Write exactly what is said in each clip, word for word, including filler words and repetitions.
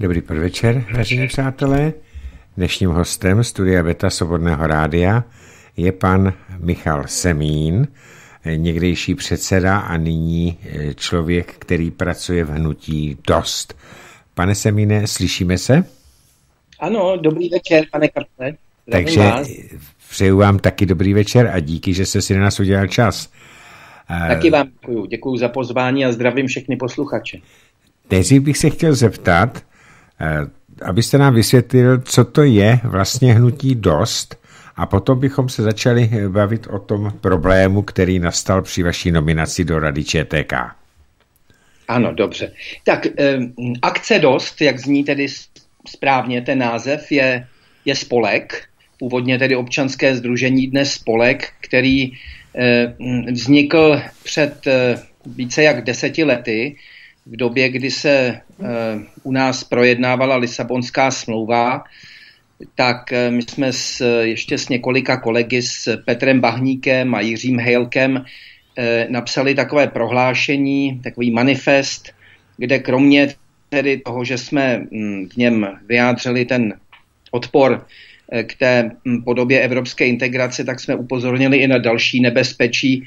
Dobrý podvečer, vážení přátelé. Dnešním hostem Studia Beta Svobodného rádia je pan Michal Semín, někdejší předseda a nyní člověk, který pracuje v hnutí Dost. Pane Semíne, slyšíme se? Ano, dobrý večer, pane Karle. Takže vás. Přeju vám taky dobrý večer a díky, že jste si na nás udělal čas. Taky vám děkuju. Děkuju za pozvání a zdravím všechny posluchače. Nejdřív bych se chtěl zeptat, abyste nám vysvětlil, co to je vlastně hnutí Dost, a potom bychom se začali bavit o tom problému, který nastal při vaší nominaci do Rady ČTK. Ano, dobře. Tak eh, akce Dost, jak zní tedy správně ten název, je, je spolek, původně tedy občanské sdružení, dnes spolek, který eh, vznikl před eh, více jak deseti lety, v době, kdy se e, u nás projednávala Lisabonská smlouva, tak e, my jsme s, ještě s několika kolegy, s Petrem Bahníkem a Jiřím Hejlkem e, napsali takové prohlášení, takový manifest, kde kromě tedy toho, že jsme m, v něm vyjádřili ten odpor e, k té m, podobě evropské integrace, tak jsme upozornili i na další nebezpečí,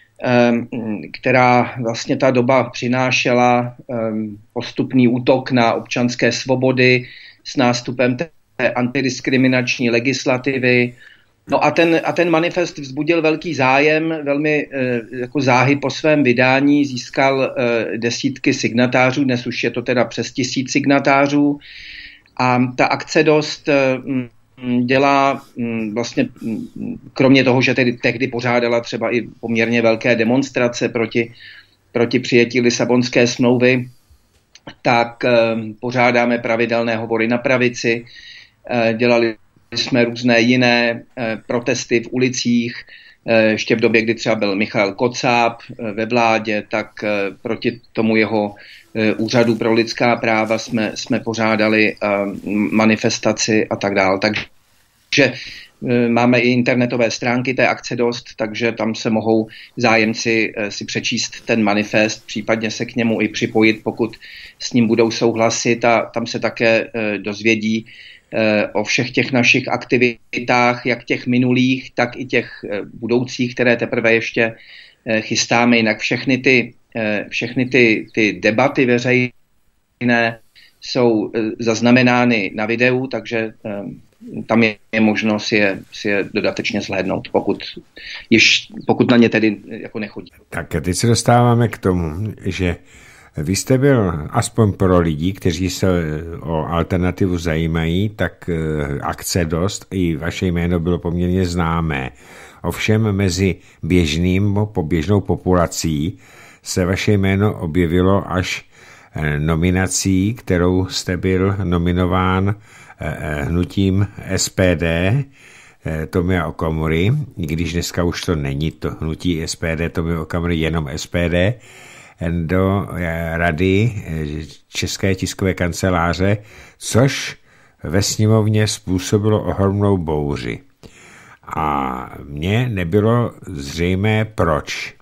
která vlastně ta doba přinášela, postupný útok na občanské svobody s nástupem té antidiskriminační legislativy. No a ten, a ten manifest vzbudil velký zájem, velmi jako záhy po svém vydání získal desítky signatářů, dnes už je to teda přes tisíc signatářů, a ta akce Dost dělá vlastně, kromě toho, že tedy tehdy pořádala třeba i poměrně velké demonstrace proti, proti přijetí Lisabonské smlouvy, tak pořádáme pravidelné hovory na pravici, dělali jsme různé jiné protesty v ulicích, ještě v době, kdy třeba byl Michael Kocáb ve vládě, tak proti tomu jeho úřadu pro lidská práva jsme, jsme pořádali manifestaci a tak dále. Takže máme i internetové stránky té akce Dost, takže tam se mohou zájemci si přečíst ten manifest, případně se k němu i připojit, pokud s ním budou souhlasit, a tam se také dozvědí o všech těch našich aktivitách, jak těch minulých, tak i těch budoucích, které teprve ještě chystáme. Jinak všechny ty, všechny ty, ty debaty veřejné jsou zaznamenány na videu, takže tam je, je možno si je, si je dodatečně zhlédnout, pokud, již, pokud na ně tedy jako nechodí. Tak teď se dostáváme k tomu, že vy jste byl aspoň pro lidi, kteří se o alternativu zajímají, tak akce Dost, i vaše jméno bylo poměrně známé. Ovšem mezi běžným, poběžnou populací se vaše jméno objevilo až nominací, kterou jste byl nominován hnutím S P D Tomia Okamury, i když dneska už to není to hnutí S P D Tomia Okamury, jenom S P D, do Rady České tiskové kanceláře, což ve sněmovně způsobilo ohromnou bouři. A mně nebylo zřejmé proč.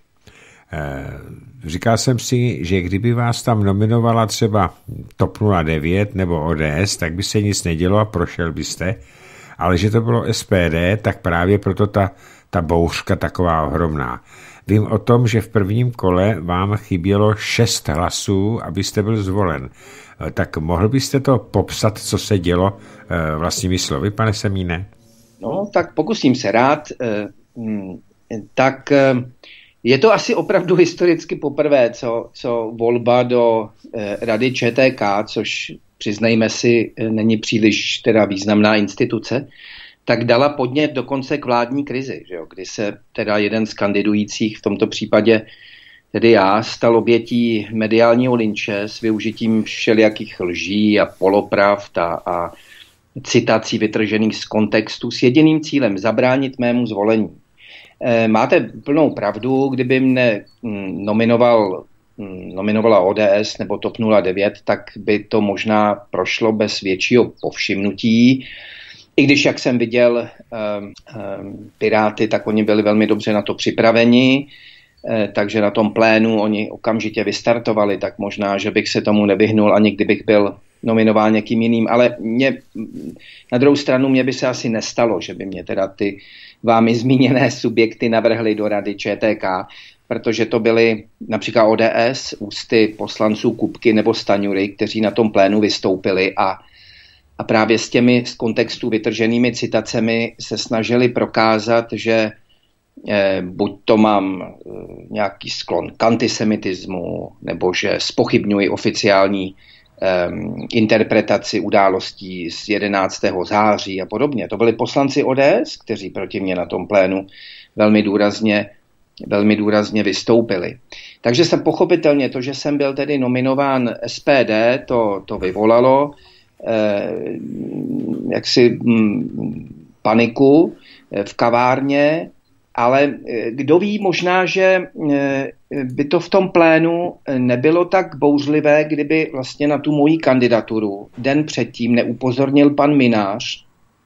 Říkal jsem si, že kdyby vás tam nominovala třeba T O P nula devět nebo O D S, tak by se nic nedělo a prošel byste, ale že to bylo S P D, tak právě proto ta, ta bouřka taková ohromná. Vím o tom, že v prvním kole vám chybělo šest hlasů, abyste byl zvolen. Tak mohl byste to popsat, co se dělo vlastními slovy, pane Semíne? No, tak pokusím se rád. Tak je to asi opravdu historicky poprvé, co, co volba do Rady ČTK, což přiznejme si, není příliš teda významná instituce, tak dala podnět dokonce k vládní krizi, že jo, kdy se teda jeden z kandidujících, v tomto případě tedy já, stal obětí mediálního lynče s využitím všelijakých lží a polopravd a, a citací vytržených z kontextu s jediným cílem zabránit mému zvolení. E, máte plnou pravdu, kdyby mne mm, nominoval, mm, nominovala O D S nebo T O P nula devět, tak by to možná prošlo bez většího povšimnutí. I když, jak jsem viděl um, um, Piráty, tak oni byli velmi dobře na to připraveni, eh, takže na tom plénu oni okamžitě vystartovali, tak možná, že bych se tomu nevyhnul, ani kdybych byl nominoval někým jiným, ale mě, na druhou stranu mě by se asi nestalo, že by mě teda ty vámi zmíněné subjekty navrhly do rady ČTK, protože to byly například O D S, ústy poslanců Kupky nebo Staňury, kteří na tom plénu vystoupili a, a právě s těmi z kontextu vytrženými citacemi se snažili prokázat, že eh, buď to mám eh, nějaký sklon k antisemitismu, nebo že zpochybňuji oficiální eh, interpretaci událostí z jedenáctého září a podobně. To byli poslanci O D S, kteří proti mě na tom plénu velmi důrazně velmi důrazně vystoupili. Takže jsem pochopitelně to, že jsem byl tedy nominován S P D, to, to vyvolalo eh, jaksi hm, paniku v kavárně, ale kdo ví, možná, že eh, by to v tom plénu nebylo tak bouřlivé, kdyby vlastně na tu moji kandidaturu den předtím neupozornil pan Minář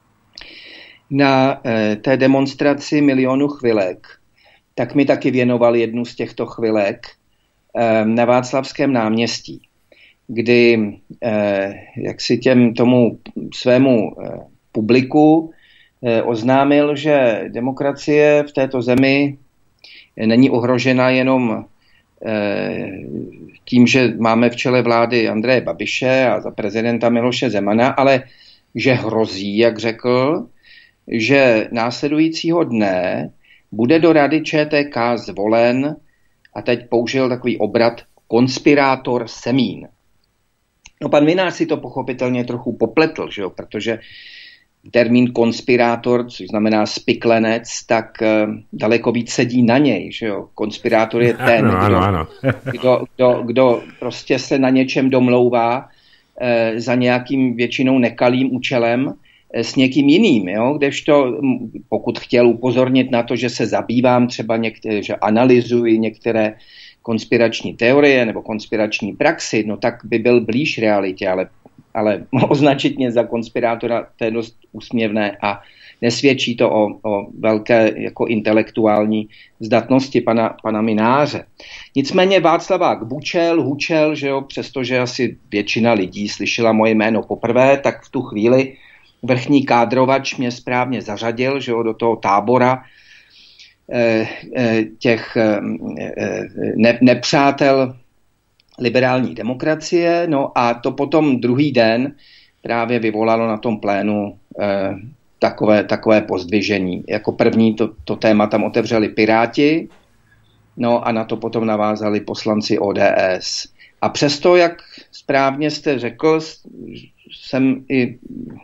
na eh, té demonstraci Milionu chvilek. Tak mi taky věnoval jednu z těchto chvilek eh, na Václavském náměstí, kdy eh, jak si těm tomu svému eh, publiku eh, oznámil, že demokracie v této zemi není ohrožena jenom eh, tím, že máme v čele vlády Andreje Babiše a za prezidenta Miloše Zemana, ale že hrozí, jak řekl, že následujícího dne bude do rady ČTK zvolen, a teď použil takový obrat, konspirátor Semín. No pan Minář si to pochopitelně trochu popletl, že jo? Protože termín konspirátor, což znamená spiklenec, tak uh, daleko víc sedí na něj. Že jo? Konspirátor je ten, ano, kdo, ano, ano. kdo, kdo, kdo prostě se na něčem domlouvá uh, za nějakým většinou nekalým účelem s někým jiným, jo? Kdežto pokud chtěl upozornit na to, že se zabývám třeba některé, že analyzuji některé konspirační teorie nebo konspirační praxi, no tak by byl blíž realitě, ale, ale označit mě za konspirátora, to je dost úsměvné a nesvědčí to o, o velké jako intelektuální zdatnosti pana, pana Mináře. Nicméně Václavák bučel, hučel, že jo, přestože asi většina lidí slyšela moje jméno poprvé, tak v tu chvíli vrchní kádrovač mě správně zařadil, že jo, do toho tábora eh, eh, těch eh, ne, nepřátel liberální demokracie. No a to potom druhý den právě vyvolalo na tom plénu eh, takové, takové pozdvižení. Jako první to, to téma tam otevřeli Piráti, no a na to potom navázali poslanci O D S. A přesto, jak správně jste řekl, jsem i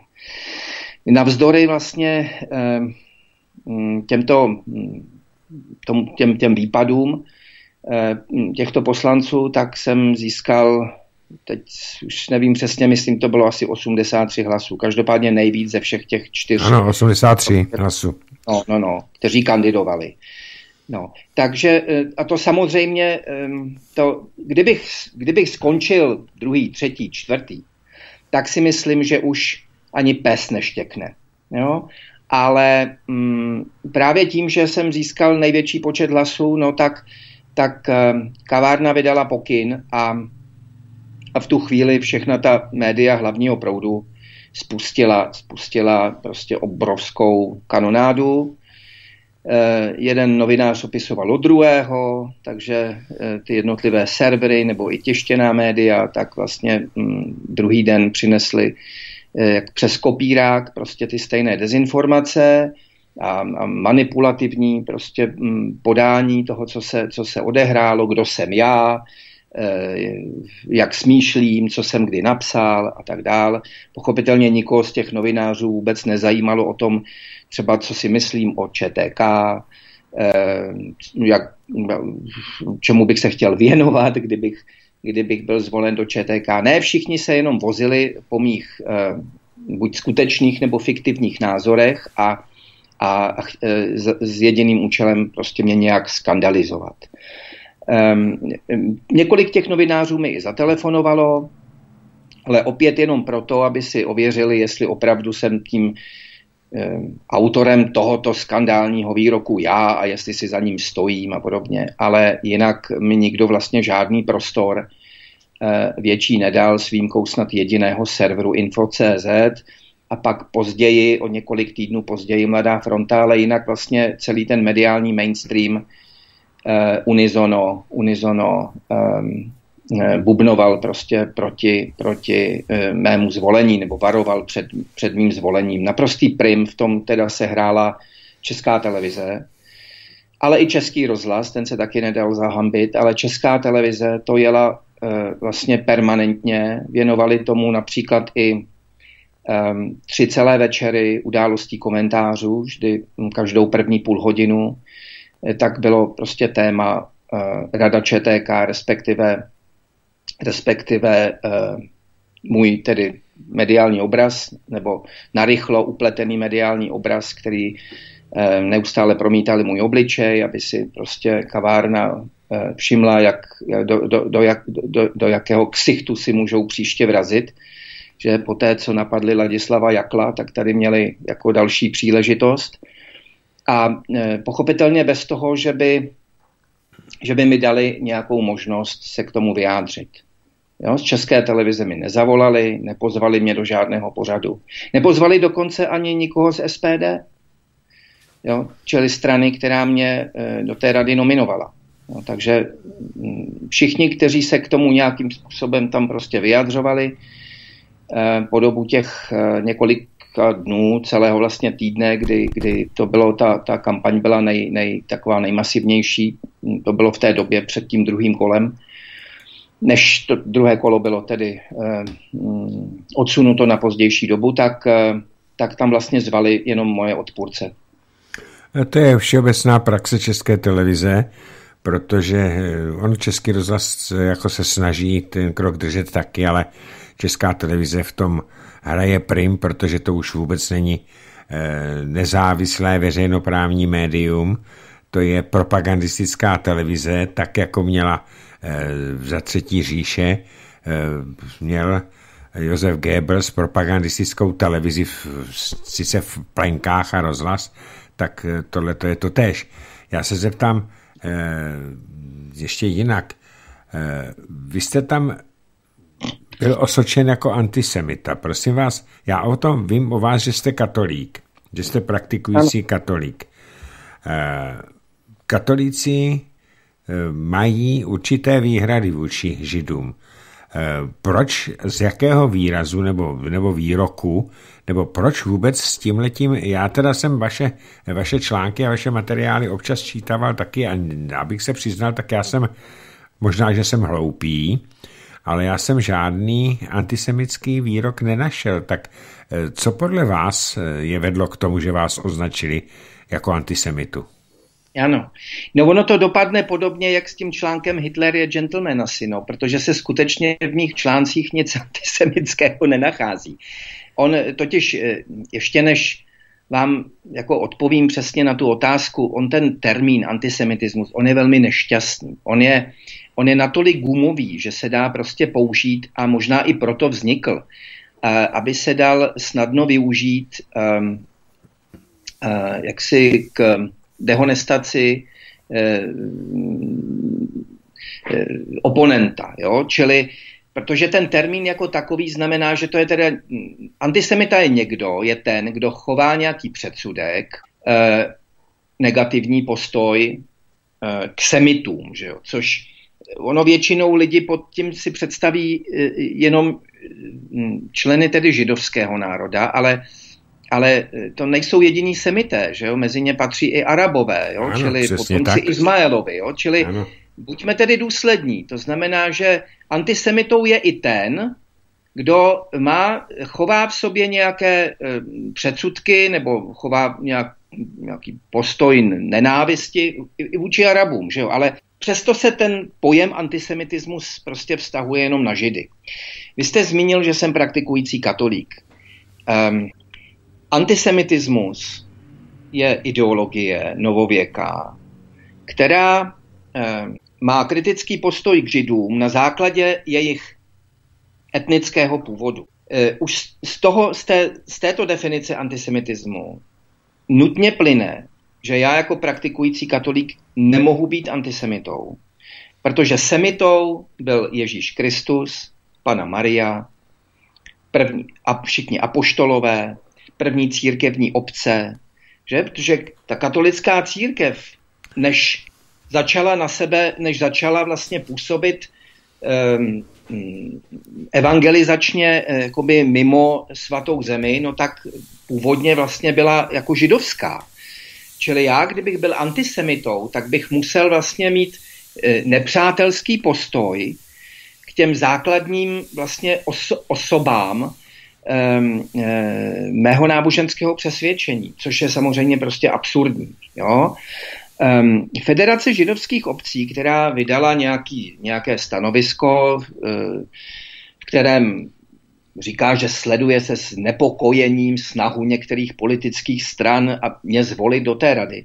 navzdory vlastně těmto tom, těm, těm výpadům těchto poslanců, tak jsem získal, teď už nevím přesně, myslím, to bylo asi osmdesát tři hlasů. Každopádně nejvíc ze všech těch čtyř. Ano, osmdesát tři hlasů. No, no, no, kteří kandidovali. No, takže, a to samozřejmě, to, kdybych, kdybych skončil druhý, třetí, čtvrtý, tak si myslím, že už ani pes neštěkne. Jo? Ale mm, právě tím, že jsem získal největší počet hlasů, no tak, tak kavárna vydala pokyn a, a v tu chvíli všechna ta média hlavního proudu spustila, spustila prostě obrovskou kanonádu. Eh, jeden novinář opisoval od druhého, takže eh, ty jednotlivé servery nebo i tištěná média tak vlastně hm, druhý den přinesli eh, přes kopírák prostě ty stejné dezinformace a, a manipulativní prostě hm, podání toho, co se, co se odehrálo, kdo jsem já, eh, jak smýšlím, co jsem kdy napsal a tak dál. Pochopitelně nikoho z těch novinářů vůbec nezajímalo o tom, třeba co si myslím o ČTK, eh, jak, čemu bych se chtěl věnovat, kdybych, kdybych byl zvolen do ČTK. Ne, všichni se jenom vozili po mých eh, buď skutečných nebo fiktivních názorech a, a eh, s, s jediným účelem prostě mě nějak skandalizovat. Eh, několik těch novinářů mi i zatelefonovalo, ale opět jenom proto, aby si ověřili, jestli opravdu jsem tím autorem tohoto skandálního výroku já a jestli si za ním stojím a podobně, ale jinak mi nikdo vlastně žádný prostor větší nedal s výjimkou snad jediného serveru info tečka cé zet a pak později, o několik týdnů později Mladá fronta, ale jinak vlastně celý ten mediální mainstream uh, unizono, unizono um, bubnoval prostě proti, proti uh, mému zvolení nebo varoval před, před mým zvolením. Naprostý prim v tom teda se hrála Česká televize, ale i Český rozhlas, ten se taky nedal zahambit, ale Česká televize to jela uh, vlastně permanentně, věnovali tomu například i um, tři celé večery událostí komentářů, vždy každou první půl hodinu, tak bylo prostě téma uh, Rada ČTK, respektive, respektive uh, můj tedy mediální obraz, nebo narychlo upletený mediální obraz, který neustále promítali můj obličej, aby si prostě kavárna všimla, jak, do, do, do, jak, do, do jakého ksichtu si můžou příště vrazit. Že po té, co napadli Ladislava Jakla, tak tady měli jako další příležitost. A pochopitelně bez toho, že by, že by mi dali nějakou možnost se k tomu vyjádřit. Jo, z České televize mi nezavolali, nepozvali mě do žádného pořadu. Nepozvali dokonce ani nikoho z S P D. Jo, čili strany, která mě e, do té rady nominovala. Jo, takže m, všichni, kteří se k tomu nějakým způsobem tam prostě vyjadřovali e, po dobu těch e, několika dnů, celého vlastně týdne, kdy, kdy to bylo, ta, ta kampaň byla nej, nej, taková nejmasivnější, to bylo v té době před tím druhým kolem, než to druhé kolo bylo tedy e, m, odsunuto na pozdější dobu, tak, e, tak tam vlastně zvali jenom moje odpůrce. To je všeobecná praxe České televize, protože on Český rozhlas jako se snaží ten krok držet taky, ale Česká televize v tom hraje prim, protože to už vůbec není nezávislé veřejnoprávní médium, to je propagandistická televize, tak jako měla za třetí říše, měl Josef Goebbels propagandistickou televizi, sice v plenkách a rozhlas, tak tohle to je to též. Já se zeptám eh, ještě jinak. Eh, vy jste tam byl osočen jako antisemita. Prosím vás, já o tom vím o vás, že jste katolík, že jste praktikující katolík. Eh, katolíci eh, mají určité výhrady vůči židům. Proč, z jakého výrazu nebo, nebo výroku, nebo proč vůbec s tímhletím, já teda jsem vaše, vaše články a vaše materiály občas čítával taky a abych se přiznal, tak já jsem, možná, že jsem hloupý, ale já jsem žádný antisemický výrok nenašel. Tak co podle vás je vedlo k tomu, že vás označili jako antisemitu? Ano. No ono to dopadne podobně, jak s tím článkem Hitler je gentleman asi, no, protože se skutečně v mých článcích nic antisemického nenachází. On totiž ještě než vám jako odpovím přesně na tu otázku, on ten termín antisemitismus, on je velmi nešťastný. On je, on je natolik gumový, že se dá prostě použít a možná i proto vznikl, aby se dal snadno využít um, uh, jaksi k dehonestaci eh, eh, oponenta. Jo? Čili, protože ten termín jako takový znamená, že to je teda, antisemita je někdo, je ten, kdo chová nějaký předsudek, eh, negativní postoj eh, k semitům, že jo? Což ono většinou lidi pod tím si představí eh, jenom členy tedy židovského národa, ale Ale to nejsou jediní semité, že jo? Mezi ně patří i Arabové, jo? Ano, čili potomci Izmaelovi. Jo? Čili ano. Buďme tedy důslední. To znamená, že antisemitou je i ten, kdo má, chová v sobě nějaké e, předsudky nebo chová nějak, nějaký postoj nenávisti i, i vůči Arabům. Že jo? Ale přesto se ten pojem antisemitismus prostě vztahuje jenom na Židy. Vy jste zmínil, že jsem praktikující katolík. Um, Antisemitismus je ideologie novověká, která eh, má kritický postoj k Židům na základě jejich etnického původu. Eh, už z, toho, z, té, z této definice antisemitismu nutně plyne, že já jako praktikující katolík nemohu být antisemitou, Protože semitou byl Ježíš Kristus, Panna Maria, první, a všichni apoštolové, první církevní obce, že? Protože ta katolická církev, než začala na sebe, než začala vlastně působit um, evangelizačně jakoby mimo svatou zemi, no tak původně vlastně byla jako židovská. Čili já, kdybych byl antisemitou, tak bych musel vlastně mít nepřátelský postoj k těm základním vlastně oso- osobám um, um, mého náboženského přesvědčení, což je samozřejmě prostě absurdní. Jo? Um, Federace židovských obcí, která vydala nějaký, nějaké stanovisko, uh, v kterém říká, že sleduje se s nepokojením snahu některých politických stran a mě zvolit do té rady,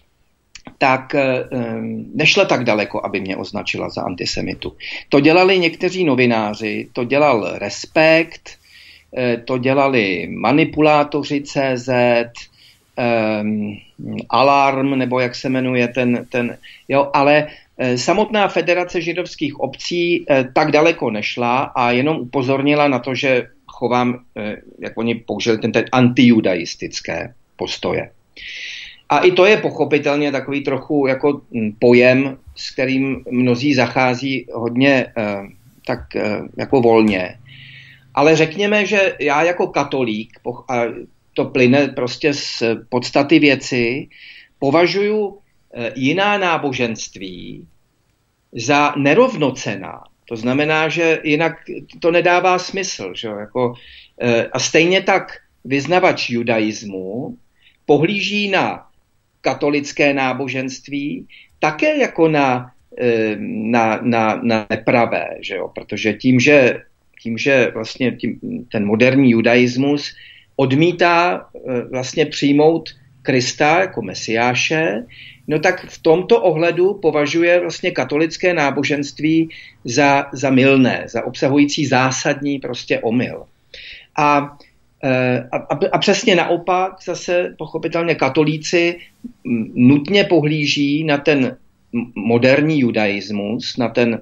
tak um, nešla tak daleko, aby mě označila za antisemitu. To dělali někteří novináři, to dělal Respekt, to dělali manipulátoři tečka cé zet, um, Alarm, nebo jak se jmenuje ten, ten jo, ale eh, samotná Federace židovských obcí eh, tak daleko nešla a jenom upozornila na to, že chovám, eh, jak oni použili, ten, ten antijudaistické postoje. A i to je pochopitelně takový trochu jako pojem, s kterým mnozí zachází hodně eh, tak eh, jako volně. Ale řekněme, že já jako katolík, a to plyne prostě z podstaty věci, považuji jiná náboženství za nerovnocenná. To znamená, že jinak to nedává smysl. Že? Jako, a stejně tak vyznavač judaismu pohlíží na katolické náboženství také jako na, na, na, na nepravé. Že jo? Protože tím, že, tím, že vlastně tím, ten moderní judaismus odmítá vlastně přijmout Krista jako mesiáše, no tak v tomto ohledu považuje vlastně katolické náboženství za, za mylné, za obsahující zásadní prostě omyl. A, a, a přesně naopak zase pochopitelně katolíci nutně pohlíží na ten moderní judaismus, na ten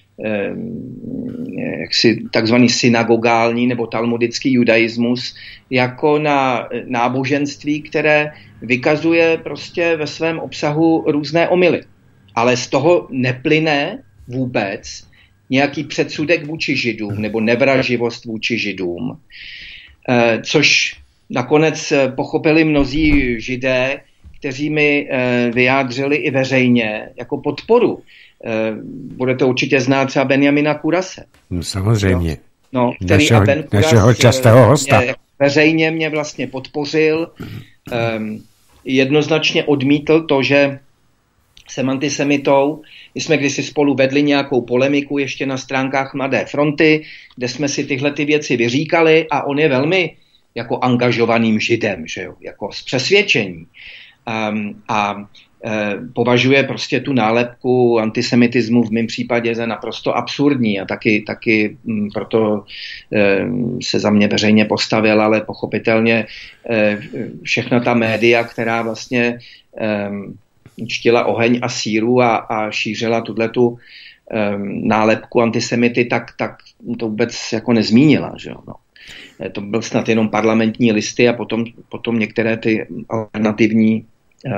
jaksi takzvaný synagogální nebo talmudický judaismus jako na náboženství, které vykazuje prostě ve svém obsahu různé omyly. Ale z toho neplyne vůbec nějaký předsudek vůči židům nebo nevraživost vůči židům, což nakonec pochopili mnozí židé, kteří mi vyjádřili i veřejně jako podporu. Budete určitě znát třeba Benjamina Kurase. No, samozřejmě. No, který našeho, a Ben Kuras našeho častého hosta. Mě, veřejně mě vlastně podpořil. Um, jednoznačně odmítl to, že jsem antisemitou. My jsme kdysi spolu vedli nějakou polemiku ještě na stránkách Mladé fronty, kde jsme si tyhle ty věci vyříkali a on je velmi jako angažovaným židem, že jo? Jako z přesvědčení. Um, a považuje prostě tu nálepku antisemitismu v mém případě za naprosto absurdní a taky, taky proto se za mě veřejně postavil, ale pochopitelně všechna ta média, která vlastně čtila oheň a síru a, a šířila tuhletu nálepku antisemity, tak, tak to vůbec jako nezmínila. Že jo? No. To byl snad jenom Parlamentní listy a potom, potom některé ty alternativní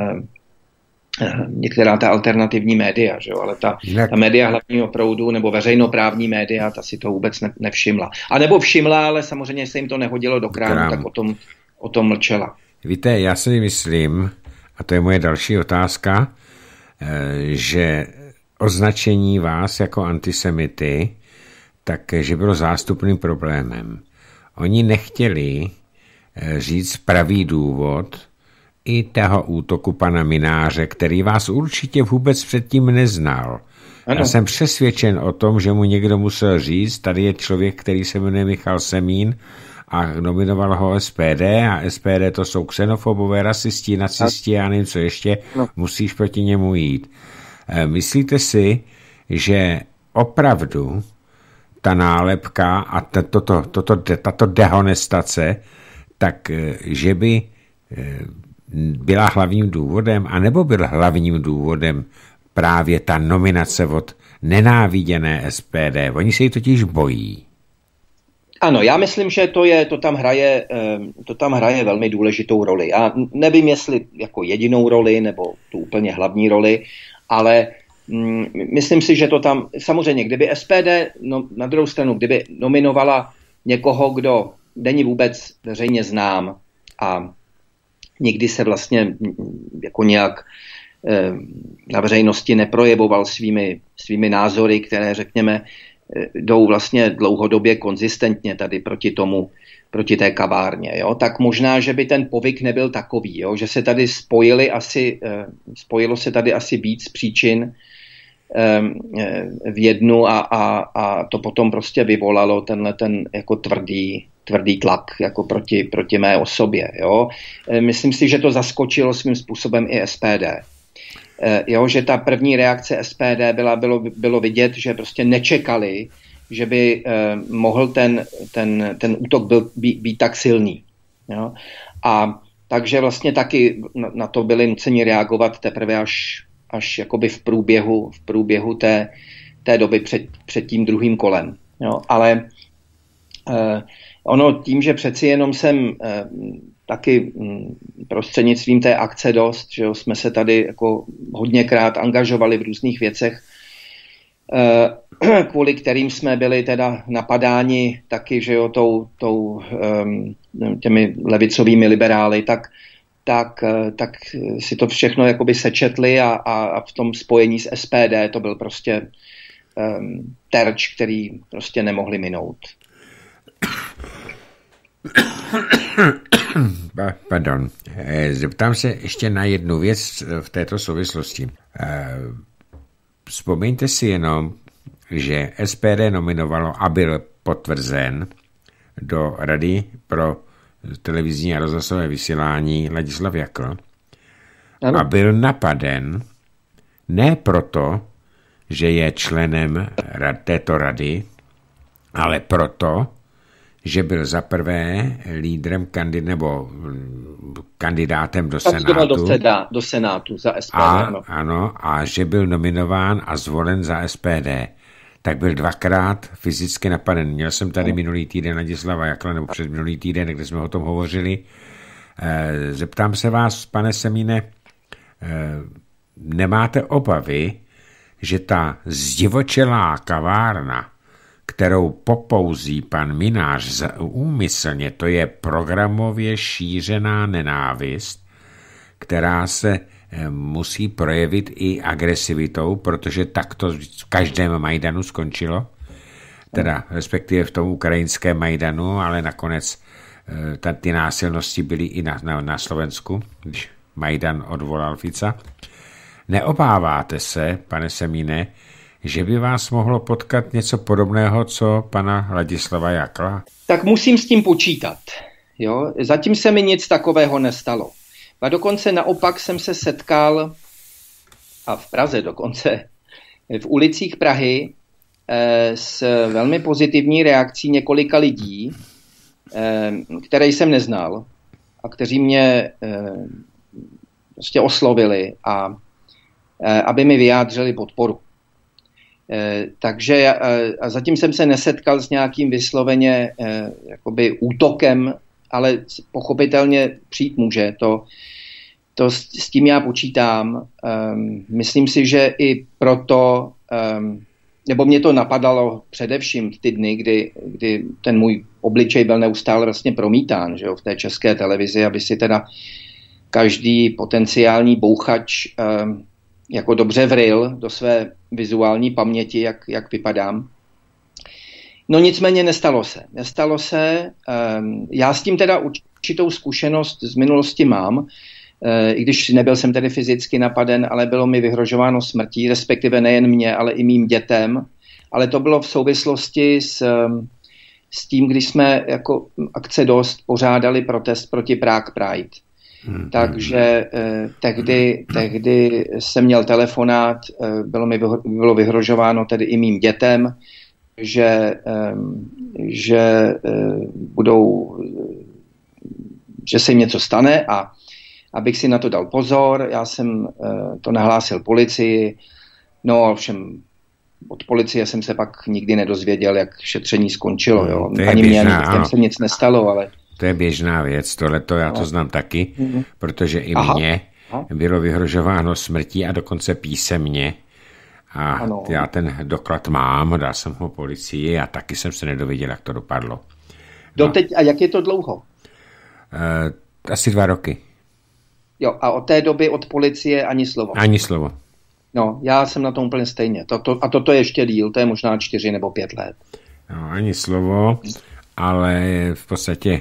některá ta alternativní média, že jo? Ale ta, ta média hlavního proudu nebo veřejnoprávní média, ta si to vůbec ne, nevšimla. A nebo všimla, ale samozřejmě se jim to nehodilo do krámu, Krám. tak o tom, o tom mlčela. Víte, já si myslím, a to je moje další otázka, že označení vás jako antisemity, takže bylo zástupným problémem. Oni nechtěli říct pravý důvod i toho útoku pana Mináře, který vás určitě vůbec předtím neznal. Ano. Já jsem přesvědčen o tom, že mu někdo musel říct, tady je člověk, který se jmenuje Michal Semín a nominoval ho S P D a S P D to jsou xenofobové, rasisti, nacisti a nevím co ještě, no. Musíš proti němu jít. Myslíte si, že opravdu ta nálepka a tato, tato, tato dehonestace, tak že by byla hlavním důvodem, anebo byl hlavním důvodem právě ta nominace od nenáviděné S P D. Oni se jí totiž bojí. Ano, já myslím, že to, je, to, tam hraje, to tam hraje velmi důležitou roli. Já nevím, jestli jako jedinou roli, nebo tu úplně hlavní roli, ale mm, myslím si, že to tam, samozřejmě, kdyby S P D, no, na druhou stranu, kdyby nominovala někoho, kdo není vůbec veřejně znám a nikdy se vlastně jako nějak eh, na veřejnosti neprojevoval svými, svými názory, které, řekněme, jdou vlastně dlouhodobě konzistentně tady proti tomu, proti té kavárně, jo? Tak možná, že by ten povyk nebyl takový, jo? Že se tady spojili asi, eh, spojilo se tady asi víc příčin eh, v jednu a, a, a to potom prostě vyvolalo tenhle ten jako tvrdý, tvrdý tlak jako proti, proti mé osobě, jo? Eh, myslím si, že to zaskočilo svým způsobem i S P D. Jo, že ta první reakce S P D byla, bylo, bylo vidět, že prostě nečekali, že by eh, mohl ten, ten, ten útok byl, být, být tak silný. Jo? A takže vlastně taky na, na to byli nuceni reagovat teprve až, až jakoby v průběhu, v průběhu té, té doby před, před tím druhým kolem. Jo? Ale eh, ono tím, že přeci jenom jsem eh, taky prostřednictvím té akce Dost, že jo, jsme se tady jako hodněkrát angažovali v různých věcech, kvůli kterým jsme byli teda napadáni taky, že jo, tou, tou, těmi levicovými liberály, tak, tak, tak si to všechno jakoby sečetli a, a v tom spojení s S P D to byl prostě um, terč, který prostě nemohli minout. Pardon. Zeptám se ještě na jednu věc v této souvislosti. Vzpomeňte si jenom, že S P D nominovalo a byl potvrzen do Rady pro televizní a rozhlasové vysílání Ladislav Jakl a byl napaden ne proto, že je členem této rady, ale proto, že byl za prvé lídrem kandid, nebo kandidátem do Senátu. Do, seda, do Senátu za S P D, a, ano. ano. A že byl nominován a zvolen za S P D. Tak byl dvakrát fyzicky napaden. Měl jsem tady minulý týden Ladislava Jakla, nebo před minulý týden, kde jsme o tom hovořili. Zeptám se vás, pane Semíne, nemáte obavy, že ta zdivočelá kavárna, kterou popouzí pan Minář úmyslně, to je programově šířená nenávist, která se musí projevit i agresivitou, protože tak to v každém Majdanu skončilo, teda respektive v tom ukrajinském Majdanu, ale nakonec ta, ty násilnosti byly i na, na, na Slovensku, když Majdan odvolal Fica. Neobáváte se, pane Semíne, že by vás mohlo potkat něco podobného, co pana Ladislava Jakla? Tak musím s tím počítat. Jo? Zatím se mi nic takového nestalo. A dokonce naopak jsem se setkal, a v Praze dokonce, v ulicích Prahy eh, s velmi pozitivní reakcí několika lidí, eh, které jsem neznal a kteří mě eh, prostě oslovili, a, eh, aby mi vyjádřili podporu. Eh, takže a zatím jsem se nesetkal s nějakým vysloveně eh, jakoby útokem, ale pochopitelně přijít může. To, to s, s tím já počítám. Um, myslím si, že i proto, um, nebo mě to napadalo především v ty dny, kdy, kdy ten můj obličej byl neustále vlastně promítán, že jo, v té české televizi, aby si teda každý potenciální bouchač um, jako dobře vryl do své vizuální paměti, jak, jak vypadám. No nicméně nestalo se. Nestalo se. Um, já s tím teda určitou zkušenost z minulosti mám, uh, i když nebyl jsem tedy fyzicky napaden, ale bylo mi vyhrožováno smrtí, respektive nejen mě, ale i mým dětem. Ale to bylo v souvislosti s, um, s tím, když jsme jako akce Dost pořádali protest proti Prague Pride. Hmm. Takže eh, tehdy, tehdy jsem měl telefonát, eh, bylo mi vyho- bylo vyhrožováno tedy i mým dětem, že, eh, že eh, budou, že se jim něco stane a abych si na to dal pozor. Já jsem eh, to nahlásil policii, no ovšem od policie jsem se pak nikdy nedozvěděl, jak šetření skončilo. Jo. To Ani běžná, mě, ani těm se nic nestalo, ale... To je běžná věc, tohleto já to no. znám taky, mm-hmm. protože i Aha. mně Aha. bylo vyhrožováno smrtí a dokonce písemně. A ano. Já ten doklad mám, dal jsem ho policii a taky jsem se nedověděl, jak to dopadlo. No. Doteď, a jak je to dlouho? Uh, asi dva roky. Jo, a od té doby od policie ani slovo? Ani slovo. No, já jsem na tom úplně stejně. To, to, a toto je ještě díl, to je možná čtyři nebo pět let. No, ani slovo, ale v podstatě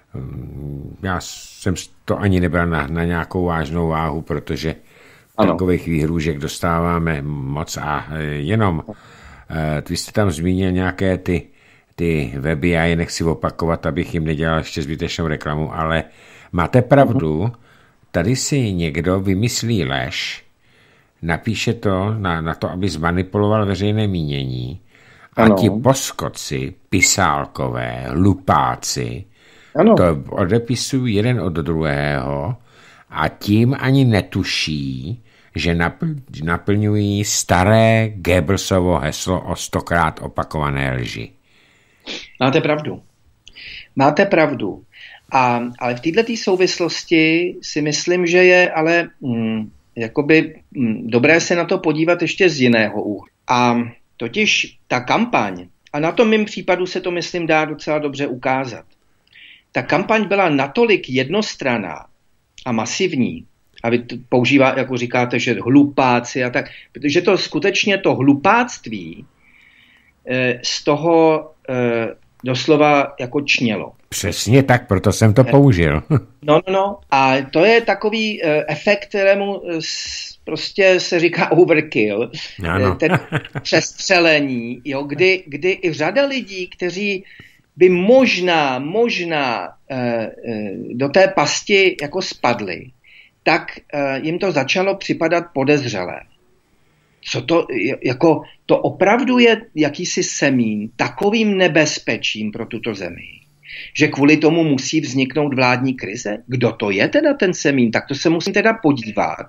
já jsem to ani nebral na, na nějakou vážnou váhu, protože ano. takových výhrůžek dostáváme moc a jenom vy jste tam zmínil nějaké ty, ty weby, já je nechci opakovat, abych jim nedělal ještě zbytečnou reklamu, ale máte pravdu, tady si někdo vymyslí lež, napíše to na, na to, aby zmanipuloval veřejné mínění a ano. ti poskoci, pisálkové, lupáci, ano. to odepisují jeden od druhého a tím ani netuší, že napl- naplňují staré Goebbelsovo heslo o stokrát opakované lži. Máte pravdu. Máte pravdu. A, ale v této souvislosti si myslím, že je ale mm, jakoby mm, dobré se na to podívat ještě z jiného úhlu. A totiž ta kampaň, a na tom mým případu se to myslím dá docela dobře ukázat, ta kampaň byla natolik jednostranná a masivní, a vy používá, jako říkáte, že hlupáci a tak, protože to skutečně to hlupáctví e, z toho e, doslova jako čnělo. Přesně tak, proto jsem to použil. No, no, no. A to je takový e, efekt, kterému s, prostě se říká overkill, ano. ten přestřelení, jo, kdy, kdy i řada lidí, kteří by možná, možná e, e, do té pasti jako spadli, tak e, jim to začalo připadat podezřelé. Co to, jako, to opravdu je jakýsi semín takovým nebezpečím pro tuto zemi, že kvůli tomu musí vzniknout vládní krize? Kdo to je teda ten semín? Tak to se musím teda podívat.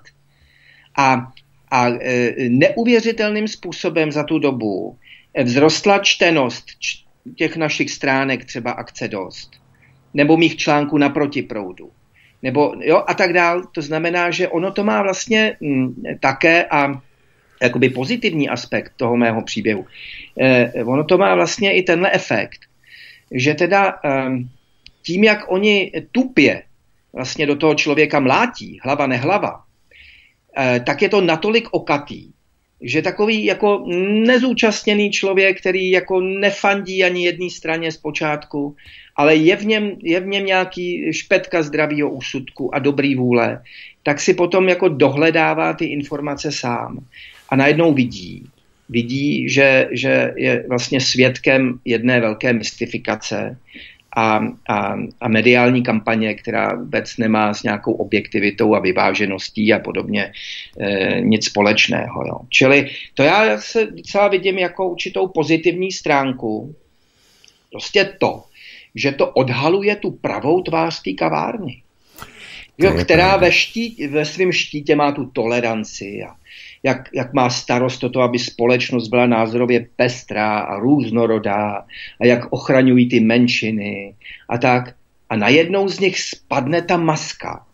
A, a e, neuvěřitelným způsobem za tu dobu vzrostla čtenost č, těch našich stránek, třeba Akce Dost, nebo mých článků na Protiproudu, nebo jo, a tak dál. To znamená, že ono to má vlastně m, také a jakoby pozitivní aspekt toho mého příběhu. Eh, ono to má vlastně i tenhle efekt, že teda eh, tím, jak oni tupě vlastně do toho člověka mlátí, hlava nehlava, eh, tak je to natolik okatý, že takový jako nezúčastněný člověk, který jako nefandí ani jedné straně zpočátku, ale je v něm, je v něm nějaký špetka zdravýho úsudku a dobrý vůle, tak si potom jako dohledává ty informace sám. A najednou vidí, vidí, že, že je vlastně svědkem jedné velké mystifikace a, a, a mediální kampaně, která vůbec nemá s nějakou objektivitou a vyvážeností a podobně e, nic společného. Jo. Čili to já se docela vidím jako určitou pozitivní stránku. Prostě to, že to odhaluje tu pravou tvář té kavárny, jo, která ve, štít, ve svém štítě má tu toleranci a Jak, jak má starost o to, aby společnost byla názorově pestrá a různorodá a jak ochraňují ty menšiny a tak. A najednou z nich spadne ta maska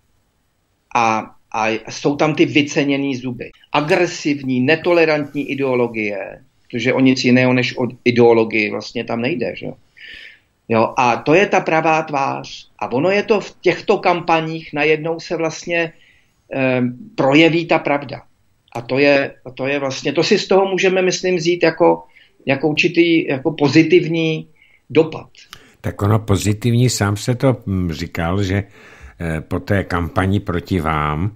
a, a jsou tam ty vyceněný zuby. Agresivní, netolerantní ideologie, protože o nic jiného než o ideologii vlastně tam nejde. Že? Jo, a to je ta pravá tvář. A ono je to v těchto kampaních, najednou se vlastně eh, projeví ta pravda. A to je, to je vlastně, to si z toho můžeme, myslím, vzít jako, jako určitý jako pozitivní dopad. Tak ono pozitivní, sám se to říkal, že po té kampani proti vám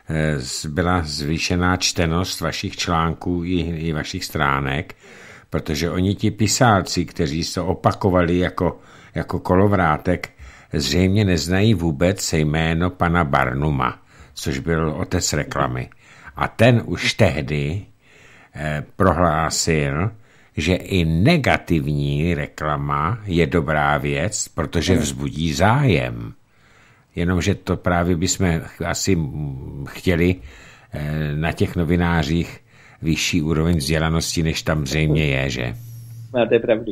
byla zvýšená čtenost vašich článků i, i vašich stránek, protože oni ti pisálci, kteří se opakovali jako, jako kolovrátek, zřejmě neznají vůbec jméno pana Barnuma, což byl otec reklamy. A ten už tehdy eh, prohlásil, že i negativní reklama je dobrá věc, protože vzbudí zájem. Jenomže to právě bychom asi chtěli eh, na těch novinářích vyšší úroveň vzdělanosti, než tam zřejmě je, že? Máte pravdu.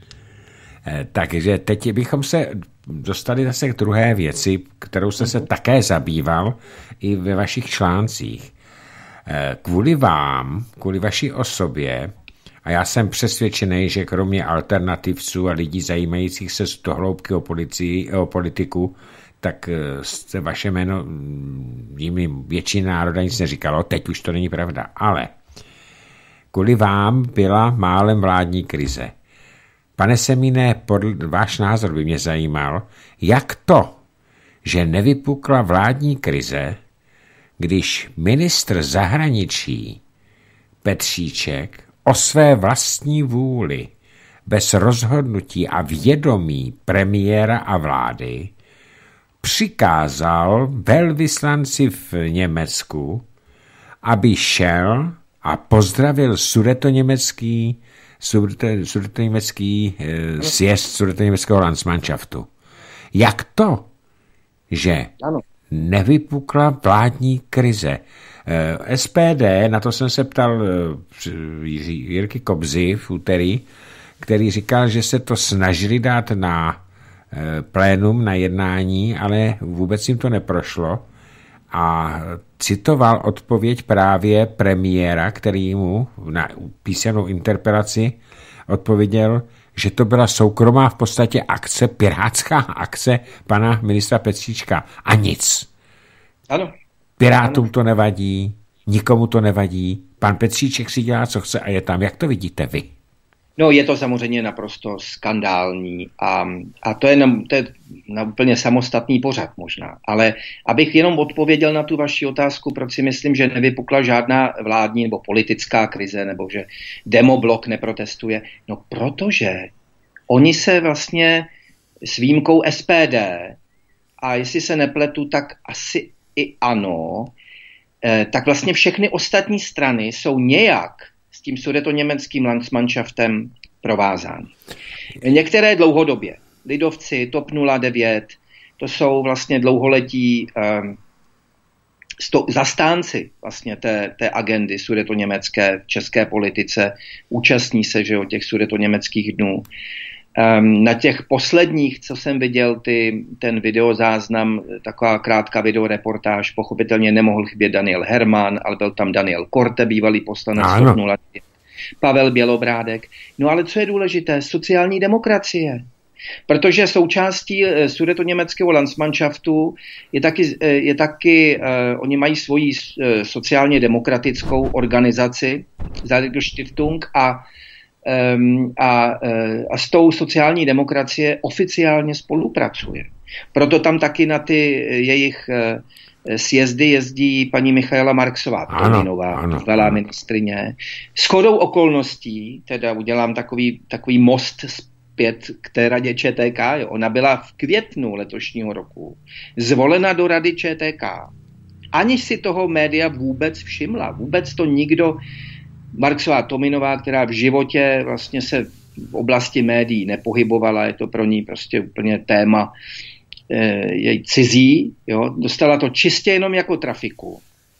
Takže teď bychom se dostali zase k druhé věci, kterou jste se také zabýval i ve vašich článcích. Kvůli vám, kvůli vaší osobě, a já jsem přesvědčený, že kromě alternativců a lidí zajímajících se z dohloubky o, policii, o politiku, tak jste vaše jméno, jimi většina národa nic neříkalo, teď už to není pravda. Ale kvůli vám byla málem vládní krize. Pane Semíne, podle, váš názor by mě zajímal, jak to, že nevypukla vládní krize, když ministr zahraničí Petříček o své vlastní vůli, bez rozhodnutí a vědomí premiéra a vlády, přikázal velvyslanci v Německu, aby šel a pozdravil sudetoněmecký sudetoněmecký eh, sjezd sudetoněmeckého Landsmannschaftu. Jak to, že ano. nevypukla vládní krize? Eh, S P D, na to jsem se ptal eh, Jirky Kobzy v úterý, který říkal, že se to snažili dát na eh, plénum, na jednání, ale vůbec jim to neprošlo. A citoval odpověď právě premiéra, který mu na písemnou interpelaci odpověděl, že to byla soukromá v podstatě akce, pirátská akce pana ministra Petříčka. A nic. Ano. Pirátům ano. to nevadí, nikomu to nevadí. Pan Petříček si dělá, co chce a je tam. Jak to vidíte vy? No, je to samozřejmě naprosto skandální a, a to je, na, to je na úplně samostatný pořad možná. Ale abych jenom odpověděl na tu vaši otázku, proč si myslím, že nevypukla žádná vládní nebo politická krize, nebo že demoblok neprotestuje. No, protože oni se vlastně s výjimkou S P D, a jestli se nepletu, tak asi i ano, eh, tak vlastně všechny ostatní strany jsou nějak s tím sudetoněmeckým Landsmannschaftem provázány. Některé dlouhodobě. Lidovci, TOP nula devět, to jsou vlastně dlouholetí um, sto, zastánci vlastně té, té agendy sudetoněmecké v české politice, účastní se, že o těch sudetoněmeckých dnů. Um, na těch posledních, co jsem viděl, ty, ten videozáznam, taková krátká videoreportáž, pochopitelně nemohl chybět Daniel Herman, ale byl tam Daniel Korte, bývalý poslanec TOP nula devět, Pavel Bělobrádek. No ale co je důležité, sociální demokracie. Protože součástí uh, sudetoněmeckého Landsmannschaftu je taky, uh, je taky uh, oni mají svoji uh, sociálně demokratickou organizaci, Stiftung, a Um, a, a s tou sociální demokracie oficiálně spolupracuje. Proto tam taky na ty jejich uh, sjezdy jezdí paní Michaela Marksová, Tominová, bývalá ministryně. Shodou okolností, teda udělám takový, takový most zpět k té radě Č T K, jo. Ona byla v květnu letošního roku zvolena do rady Č T K. Aniž si toho média vůbec všimla. Vůbec to nikdo. Marksová Tominová, která v životě vlastně se v oblasti médií nepohybovala, je to pro ní prostě úplně téma e, jej cizí, jo? Dostala to čistě jenom jako trafiku.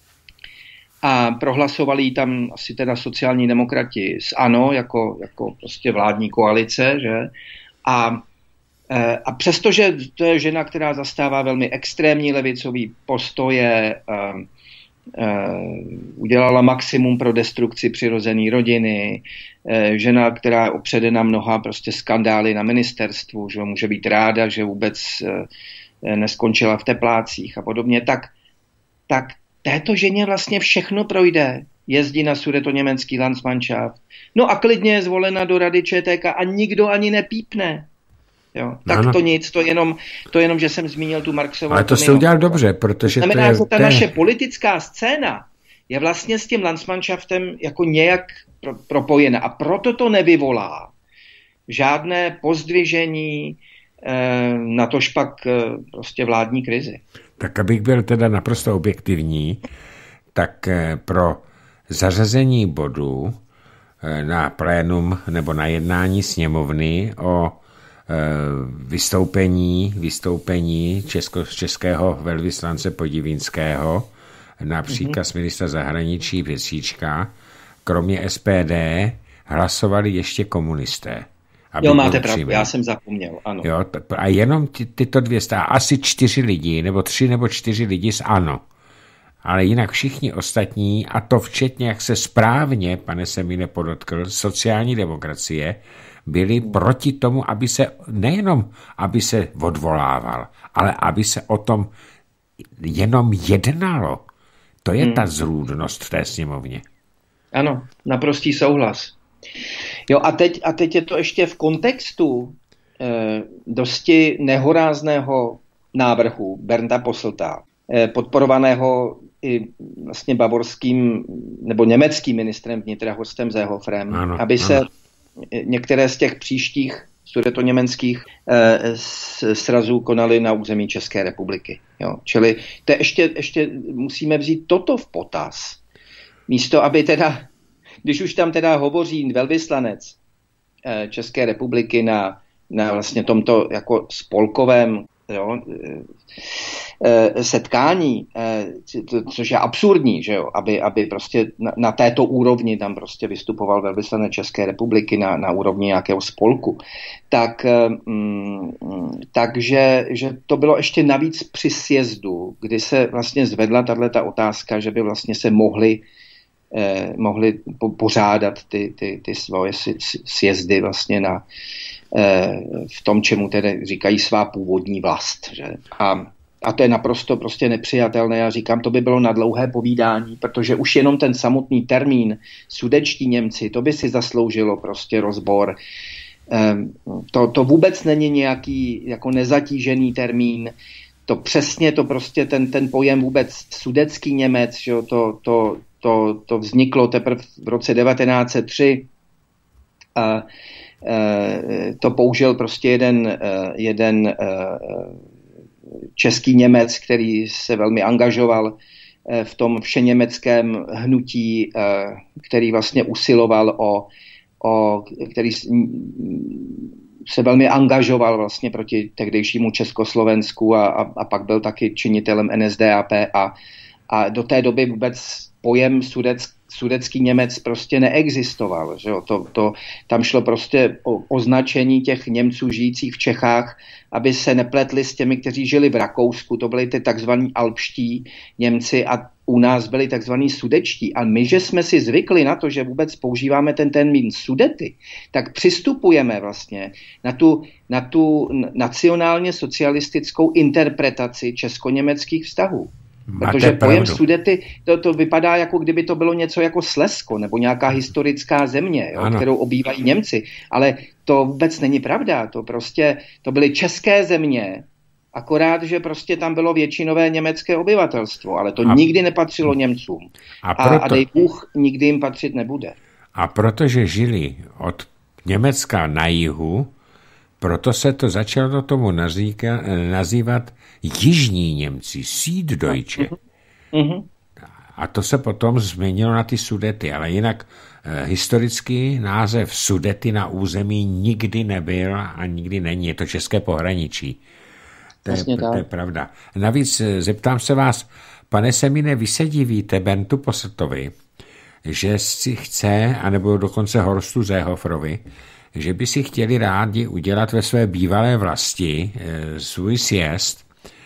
A prohlasovali ji tam asi teda sociální demokrati z ANO, jako, jako prostě vládní koalice, že? A, e, a přestože to je žena, která zastává velmi extrémní levicový postoje, e, Uh, udělala maximum pro destrukci přirozené rodiny, uh, žena, která je opředena mnoha prostě skandály na ministerstvu, že může být ráda, že vůbec uh, neskončila v teplácích a podobně, tak, tak této ženě vlastně všechno projde. Jezdí na sudetoněmecký Landsmannschaft, no a klidně je zvolena do rady Č T K a nikdo ani nepípne. Jo, tak ano. to nic, to jenom, to jenom, že jsem zmínil tu Marksovou. Ale to jste udělal dobře, protože znamená, to je... že ta to je... naše politická scéna je vlastně s tím Landsmannschaftem jako nějak pro, propojena a proto to nevyvolá žádné pozdvižení eh, na tož pak eh, prostě vládní krizi. Tak abych byl teda naprosto objektivní, tak eh, pro zařazení bodu eh, na plénum nebo na jednání sněmovny o vystoupení, vystoupení česko, českého velvyslance Podivínského na příkaz ministra zahraničí Petříčka kromě S P D hlasovali ještě komunisté. Jo, máte pravdu, já jsem zapomněl, ano. Jo, a jenom ty, tyto dvě stále, asi čtyři lidi, nebo tři nebo čtyři lidi z ANO. Ale jinak všichni ostatní, a to včetně, jak se správně, pane Semíne, podotkl, sociální demokracie, byli proti tomu, aby se, nejenom aby se odvolával, ale aby se o tom jenom jednalo. To je hmm. ta zrůdnost v té sněmovně. Ano, naprostý souhlas. Jo, a teď, a teď je to ještě v kontextu eh, dosti nehorázného návrhu Bernda Posselta, eh, podporovaného i vlastně bavorským nebo německým ministrem vnitra Horstem Seehofrem, ano, aby se ano. některé z těch příštích sudetoněmeckých eh, srazů konaly na území České republiky. Jo. Čili to ještě, ještě musíme vzít toto v potaz. Místo, aby teda, když už tam teda hovoří velvyslanec eh, České republiky na, na vlastně tomto jako spolkovém jo, eh, setkání, eh, což je absurdní, že jo, aby, aby prostě na, na této úrovni tam prostě vystupoval velvyslanec České republiky na, na úrovni nějakého spolku, tak mm, takže že to bylo ještě navíc při sjezdu, kdy se vlastně zvedla tato otázka, že by vlastně se mohli eh, mohli po, pořádat ty, ty, ty svoje sjezdy vlastně na v tom, čemu tedy říkají svá původní vlast. Že? A, a to je naprosto prostě nepřijatelné. Já říkám, to by bylo na dlouhé povídání, protože už jenom ten samotný termín sudečtí Němci, to by si zasloužilo prostě rozbor. To, to vůbec není nějaký jako nezatížený termín. To přesně, to prostě ten, ten pojem vůbec sudecký Němec, že? To, to, to, to vzniklo teprve v roce devatenáct set tři. A to použil prostě jeden, jeden český Němec, který se velmi angažoval v tom všeněmeckém hnutí, který vlastně usiloval o, o který se velmi angažoval vlastně proti tehdejšímu Československu a, a, a pak byl taky činitelem N S D A P a, a do té doby vůbec pojem sudec, sudecký Němec prostě neexistoval. Že jo? To, to, tam šlo prostě o označení těch Němců žijících v Čechách, aby se nepletli s těmi, kteří žili v Rakousku. To byli ty takzvaní alpští Němci a u nás byli takzvaní sudečtí. A my, že jsme si zvykli na to, že vůbec používáme ten termín sudety, tak přistupujeme vlastně na tu, na tu nacionálně socialistickou interpretaci česko-německých vztahů. Máte Protože pravdu. pojem Sudety, to, to vypadá, jako kdyby to bylo něco jako Slezsko nebo nějaká historická země, jo, kterou obývají Němci. Ale to vůbec není pravda. To prostě, to byly české země, akorát, že prostě tam bylo většinové německé obyvatelstvo, ale to a, nikdy nepatřilo Němcům. A, proto, a, a dej Bůh, nikdy jim patřit nebude. A protože žili od Německa na jihu, proto se to začalo tomu nazýka, nazývat Jižní Němci, Süddeutsche. Uh-huh. A to se potom změnilo na ty Sudety, ale jinak eh, historický název Sudety na území nikdy nebyl a nikdy není. Je to české pohraničí. To je, to je pravda. Navíc zeptám se vás, pane Semíne, vy se divíte Berndu Posseltovi, že si chce, anebo dokonce Horstu Seehofrovi, že by si chtěli rádi udělat ve své bývalé vlasti e, svůj sjezd.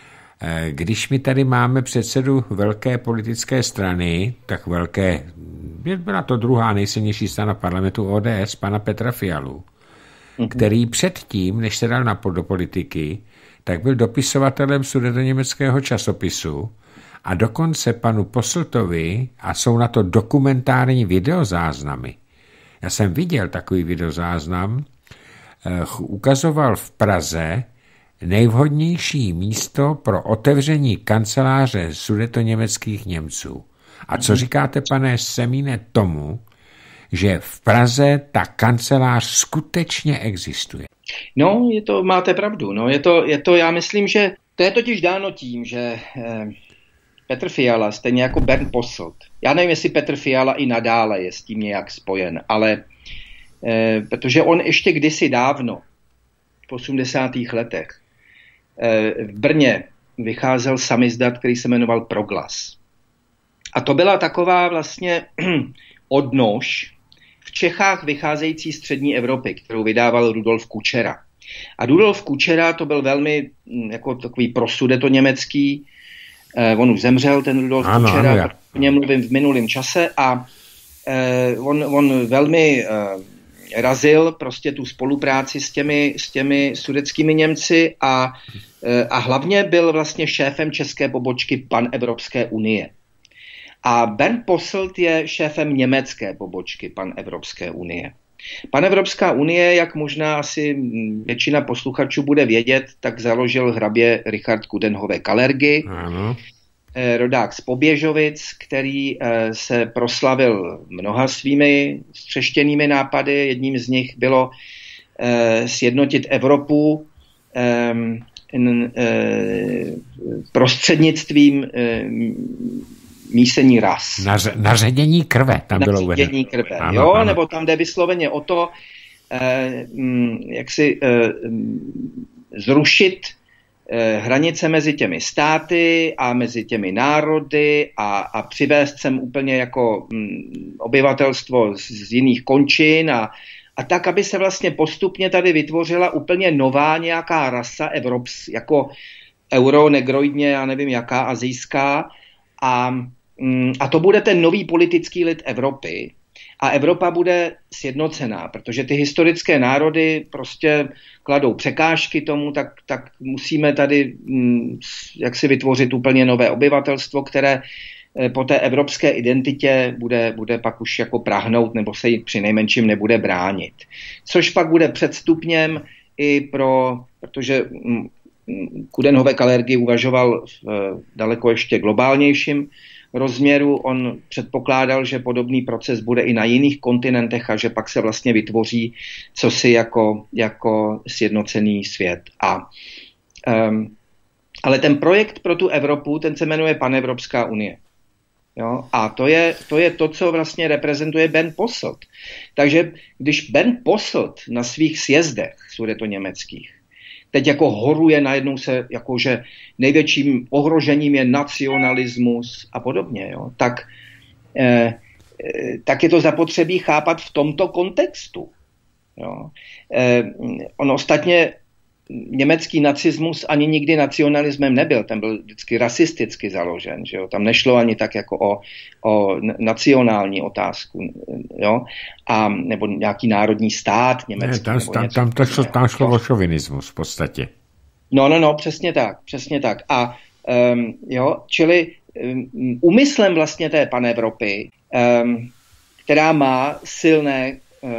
E, když my tady máme předsedu velké politické strany, tak velké, byla to druhá nejsilnější strana parlamentu O D S, pana Petra Fialu, mm-hmm. který předtím, než se dal na do politiky, tak byl dopisovatelem sudetoněmeckého časopisu a dokonce panu Posseltovi, a jsou na to dokumentární videozáznamy, já jsem viděl takový videozáznam, ukazoval v Praze nejvhodnější místo pro otevření kanceláře sudetoněmeckých Němců. A co říkáte, pane Semíne, tomu, že v Praze ta kancelář skutečně existuje? No, je to, máte pravdu. No, je to, je to, já myslím, že to je totiž dáno tím, že eh, Petr Fiala, stejně jako Bernd Posselt, já nevím, jestli Petr Fiala i nadále je s tím nějak spojen, ale eh, protože on ještě kdysi dávno, v osmdesátých letech, eh, v Brně vycházel samizdat, který se jmenoval Proglas. A to byla taková vlastně odnož v Čechách vycházející střední Evropy, kterou vydával Rudolf Kučera. A Rudolf Kučera to byl velmi jako takový prosudetoněmecký, eh, on už zemřel, ten Rudolf ano, Kučera, ano, o něm mluvím v minulém čase a eh, on, on velmi eh, razil prostě tu spolupráci s těmi, s těmi sudetskými Němci a, eh, a hlavně byl vlastně šéfem české pobočky Panevropské unie. A Bernd Posselt je šéfem německé pobočky Panevropské unie. Panevropská unie, jak možná asi většina posluchačů bude vědět, tak založil hrabě Richard Coudenhove-Kalergi, ano. rodák z Poběžovic, který se proslavil mnoha svými střeštěnými nápady. Jedním z nich bylo sjednotit Evropu prostřednictvím mísení ras. Naře, naředění krve tam bylo uvedeno. Naředění krve, ano, jo, ano. Nebo tam jde vysloveně o to, eh, jak si eh, zrušit eh, hranice mezi těmi státy a mezi těmi národy a, a přivést sem úplně jako hm, obyvatelstvo z, z jiných končin a, a tak, aby se vlastně postupně tady vytvořila úplně nová nějaká rasa Evrops, jako euronegroidně, já nevím jaká, azijská. A, a to bude ten nový politický lid Evropy. A Evropa bude sjednocená, protože ty historické národy prostě kladou překážky tomu, tak, tak musíme tady jak si vytvořit úplně nové obyvatelstvo, které po té evropské identitě bude, bude pak už jako prahnout nebo se jí přinejmenším nebude bránit. Což pak bude předstupněm i pro, protože Coudenhove-Kalergi uvažoval v daleko ještě globálnějším rozměru. On předpokládal, že podobný proces bude i na jiných kontinentech a že pak se vlastně vytvoří cosi jako, jako sjednocený svět. A, um, ale ten projekt pro tu Evropu, ten se jmenuje Panevropská unie. Jo? A to je, to je to, co vlastně reprezentuje Bernd Posselt. Takže když Bernd Posselt na svých sjezdech sudetoněmeckých teď jako horuje, najednou se, jakože největším ohrožením je nacionalismus a podobně, jo, tak, eh, tak je to zapotřebí chápat v tomto kontextu. Jo. Eh, on ostatně německý nacismus ani nikdy nacionalismem nebyl, ten byl vždycky rasisticky založen, že jo? Tam nešlo ani tak jako o, o nacionální otázku, jo? A, nebo nějaký národní stát německý. Ne, tam, tam, tam, to šlo, tam šlo o šovinismus v podstatě. No, no, no, přesně tak, přesně tak. A um, jo, čili um, úmyslem vlastně té Panevropy, um, která má silné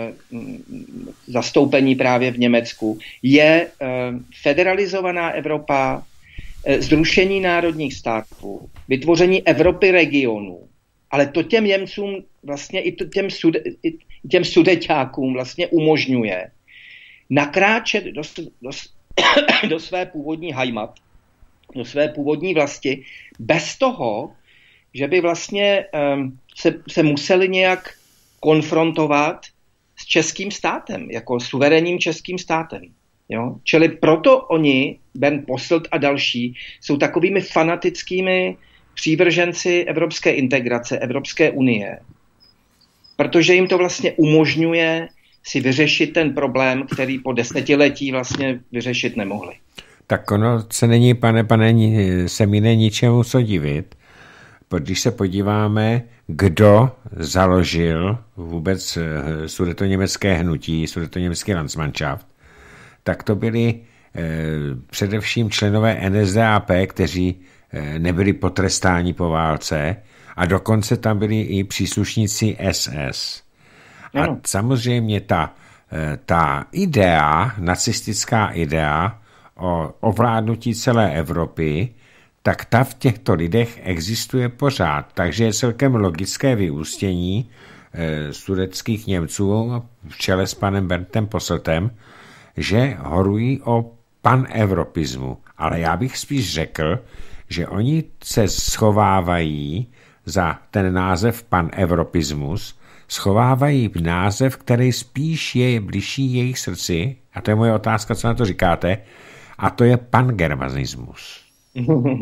zastoupení právě v Německu, je federalizovaná Evropa, zrušení národních států, vytvoření Evropy regionů. Ale to těm Němcům, vlastně i těm, sude, i těm sudeťákům vlastně umožňuje nakráčet do, do, do své původní Heimat, do své původní vlasti, bez toho, že by vlastně um, se, se museli nějak konfrontovat s českým státem, jako suverénním českým státem. Jo? Čili proto oni, Bernd Posselt a další, jsou takovými fanatickými přívrženci evropské integrace, Evropské unie, protože jim to vlastně umožňuje si vyřešit ten problém, který po desetiletí vlastně vyřešit nemohli. Tak ono se není, pane, pane, se mi není ničemu co divit, když se podíváme, kdo založil vůbec sudetoněmecké hnutí, sudetoněmecký Landsmannschaft, tak to byli eh, především členové N S D A P, kteří eh, nebyli potrestáni po válce a dokonce tam byli i příslušníci S S. A no. samozřejmě ta, eh, ta idea, nacistická idea o ovládnutí celé Evropy, tak ta v těchto lidech existuje pořád. Takže je celkem logické vyústění e, sudeckých Němců v čele s panem Berndem Posseltem, že horují o panevropismu. Ale já bych spíš řekl, že oni se schovávají za ten název panevropismus, schovávají název, který spíš je bližší jejich srdci, a to je moje otázka, co na to říkáte, a to je pangermanismus.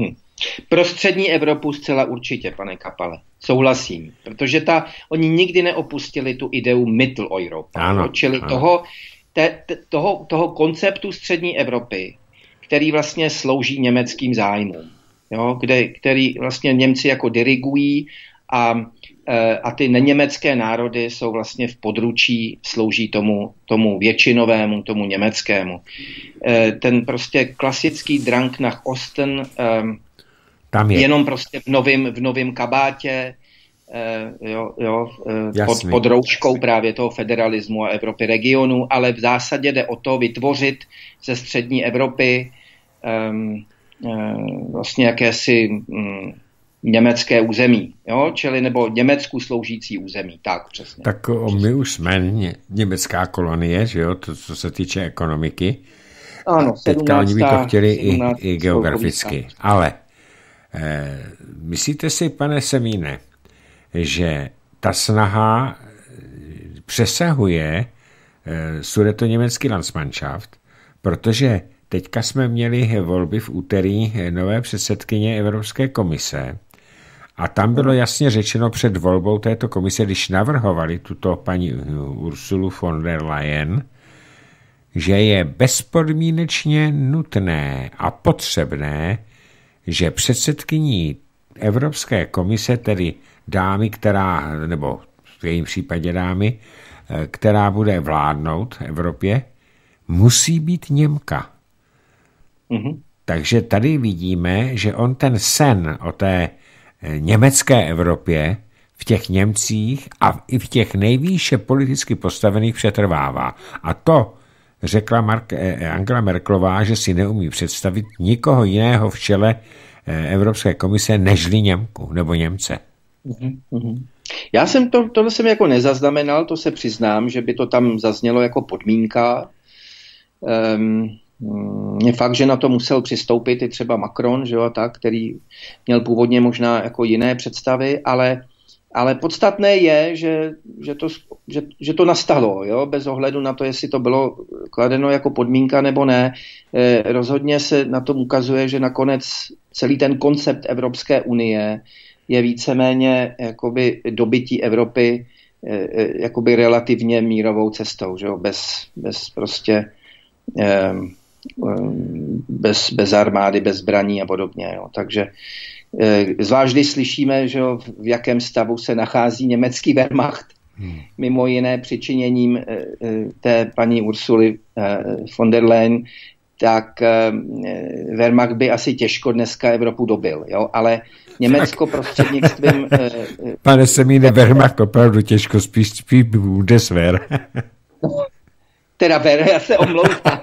Pro střední Evropu zcela určitě, pane Kapale. Souhlasím. Protože ta, oni nikdy neopustili tu ideu Mitteleuropa. Ano, čili ano. Toho, te, te, toho, toho konceptu střední Evropy, který vlastně slouží německým zájmům. Jo, kde, který vlastně Němci jako dirigují a, a ty neněmecké národy jsou vlastně v područí, slouží tomu, tomu většinovému, tomu německému. Ten prostě klasický Drang nach Osten, tam je. Jenom prostě v novém v novém kabátě, jo, jo, pod, pod rouškou právě toho federalismu a Evropy regionu, ale v zásadě jde o to vytvořit ze střední Evropy um, vlastně jakési mm, německé území, jo? Čili nebo Německu sloužící území, tak přesně. Tak o, my už jsme ně, německá kolonie, že jo, to, co se týče ekonomiky. Ano, teďka oni by to chtěli i, i geograficky. Ale eh, myslíte si, pane Semíne, že ta snaha přesahuje eh, sudetoněmecký Landsmannschaft, protože teďka jsme měli volby v úterý nové předsedkyně Evropské komise a tam bylo jasně řečeno před volbou této komise, když navrhovali tuto paní Ursulu von der Leyen, že je bezpodmínečně nutné a potřebné, že předsedkyní Evropské komise, tedy dámy, která, nebo v jejím případě dámy, která bude vládnout Evropě, musí být Němka. Mm-hmm. Takže tady vidíme, že on ten sen o té německé Evropě v těch Němcích a i v těch nejvýše politicky postavených přetrvává. A to řekla Mark, Angela Merkelová, že si neumí představit nikoho jiného v čele Evropské komise nežli Němku nebo Němce. Mm-hmm. Já jsem to, tohle jsem jako nezaznamenal, to se přiznám, že by to tam zaznělo jako podmínka. Um, je fakt, že na to musel přistoupit i třeba Macron, že jo, tak, který měl původně možná jako jiné představy, ale, ale podstatné je, že, že, to, že, že to nastalo, jo, bez ohledu na to, jestli to bylo kladeno jako podmínka nebo ne. Eh, rozhodně se na tom ukazuje, že nakonec celý ten koncept Evropské unie je víceméně jakoby dobytí Evropy eh, jakoby relativně mírovou cestou, že jo, bez, bez prostě eh, Bez, bez armády, bez zbraní a podobně. Jo. Takže zvlášť když slyšíme, že jo, v jakém stavu se nachází německý Wehrmacht, hmm. mimo jiné přičiněním té paní Ursuly von der Leyen, tak Wehrmacht by asi těžko dneska Evropu dobil. Jo. Ale Německo prostřednictvím... Pane Semíne, Wehrmacht opravdu těžko, spíš spíš Bundeswehr. Teda Ver, já se omlouvám.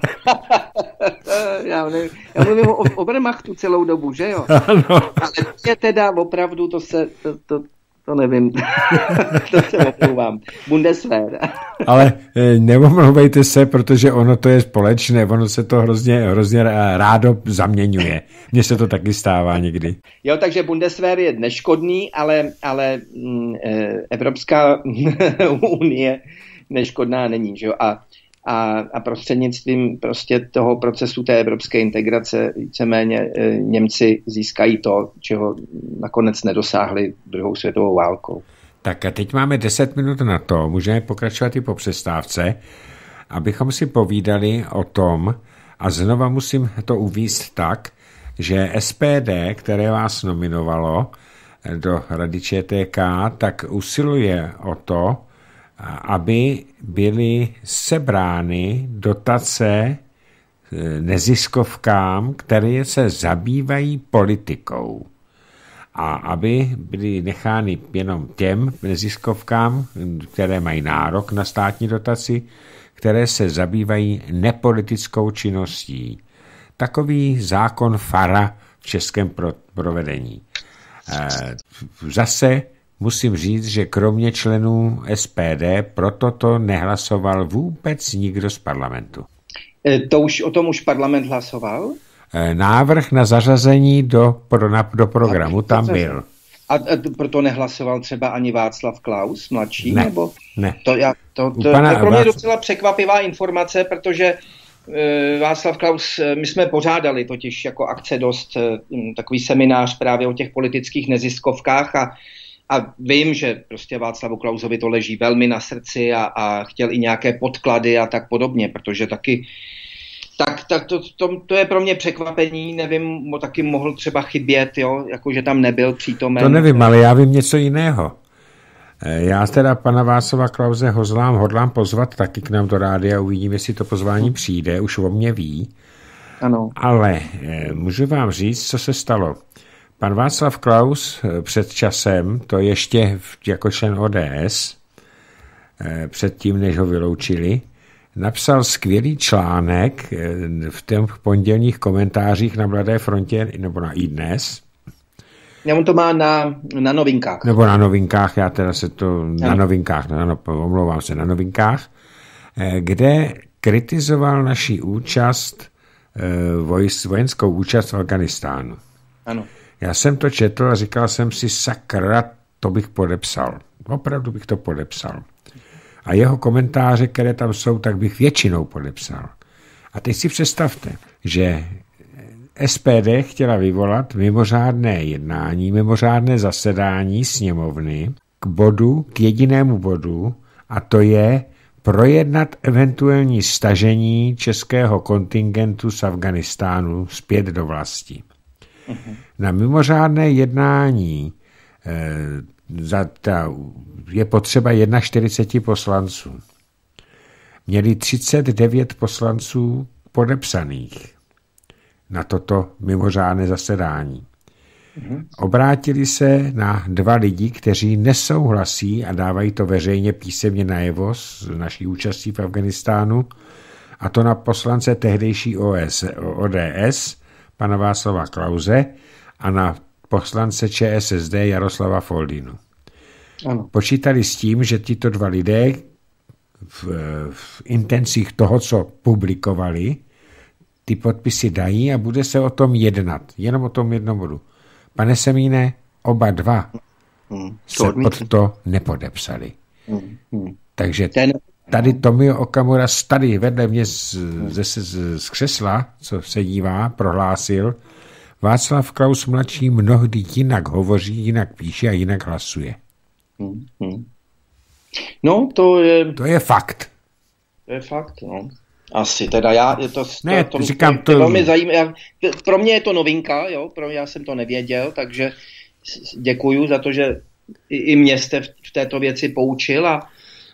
já, nevím, já mluvím o, o Wehrmachtu celou dobu, že jo? Ano. Ale je teda opravdu, to se, to, to, to nevím, to se omlouvám. Bundeswehr. Ale neomlouvejte se, protože ono to je společné, ono se to hrozně, hrozně rádo zaměňuje. Mně se to taky stává někdy. Jo, takže Bundeswehr je neškodný, ale, ale mm, Evropská unie neškodná není, že jo? A A, a prostřednictvím prostě toho procesu té evropské integrace víceméně e, Němci získají to, čeho nakonec nedosáhli druhou světovou válkou. Tak a teď máme deset minut na to, můžeme pokračovat i po přestávce, abychom si povídali o tom, a znova musím to uvést tak, že S P D, které vás nominovalo do Rady Č T K, tak usiluje o to, aby byly sebrány dotace neziskovkám, které se zabývají politikou. A aby byly nechány jenom těm neziskovkám, které mají nárok na státní dotaci, které se zabývají nepolitickou činností. Takový zákon Fara v českém provedení. Zase musím říct, že kromě členů S P D pro toto nehlasoval vůbec nikdo z parlamentu. To už, o tom už parlament hlasoval? Návrh na zařazení do, pro, na, do programu tam byl. A, a proto nehlasoval třeba ani Václav Klaus, mladší? Ne, nebo? ne. To, já, to, to, to je pro mě docela překvapivá informace, protože Václav Klaus, my jsme pořádali totiž jako Akce Dost takový seminář právě o těch politických neziskovkách a, a vím, že prostě Václavu Klausovi to leží velmi na srdci a, a chtěl i nějaké podklady a tak podobně, protože taky tak, tak to, to, to je pro mě překvapení, nevím, taky mohl třeba chybět, jo, jako že tam nebyl přítomen. To nevím, ale já vím něco jiného. Já teda pana Václava Klause hodlám, hodlám pozvat taky k nám do rádia, uvidím, jestli to pozvání hmm. přijde, už o mě ví. Ano. Ale můžu vám říct, co se stalo. Pan Václav Klaus před časem, to ještě jako člen O D S, předtím, než ho vyloučili, napsal skvělý článek v těch pondělních komentářích na Mladé frontě nebo na iDnes. Já on to má na, na novinkách. Nebo na novinkách, já teda se to na no. novinkách, na, no, omlouvám se, na novinkách, kde kritizoval naši účast, vojenskou účast v Afghánistánu. Ano. Já jsem to četl a říkal jsem si, sakra, to bych podepsal. Opravdu bych to podepsal. A jeho komentáře, které tam jsou, tak bych většinou podepsal. A teď si představte, že S P D chtěla vyvolat mimořádné jednání, mimořádné zasedání sněmovny k bodu, k jedinému bodu, a to je projednat eventuální stažení českého kontingentu z Afghánistánu zpět do vlasti. Uh-huh. Na mimořádné jednání eh, za ta, je potřeba čtyřicet jedna poslanců. Měli třicet devět poslanců podepsaných na toto mimořádné zasedání. Mm-hmm. Obrátili se na dva lidi, kteří nesouhlasí a dávají to veřejně písemně najevo s naší účastí v Afghánistánu, a to na poslance tehdejší O D S, pana Václava Klause, a na poslance Č S S D Jaroslava Foldynu. Ano. Počítali s tím, že tyto dva lidé v, v intencích toho, co publikovali, ty podpisy dají a bude se o tom jednat. Jenom o tom jednom bodu. Pane Semíne, oba dva hmm. se pod to nepodepsali. Hmm. Hmm. Takže tady Tomio Okamura tady vedle mě z, z, z, z křesla, co se dívá, prohlásil, Václav Klaus mladší mnohdy jinak hovoří, jinak píše a jinak hlasuje. Hmm. Hmm. No, to je... To je fakt. To je fakt, no. Asi, teda já, je to, ne, to, to, říkám, to, to velmi zajímavé. Pro mě je to novinka, jo, pro mě já jsem to nevěděl, takže děkuju za to, že i, i mě jste v, v této věci poučil a,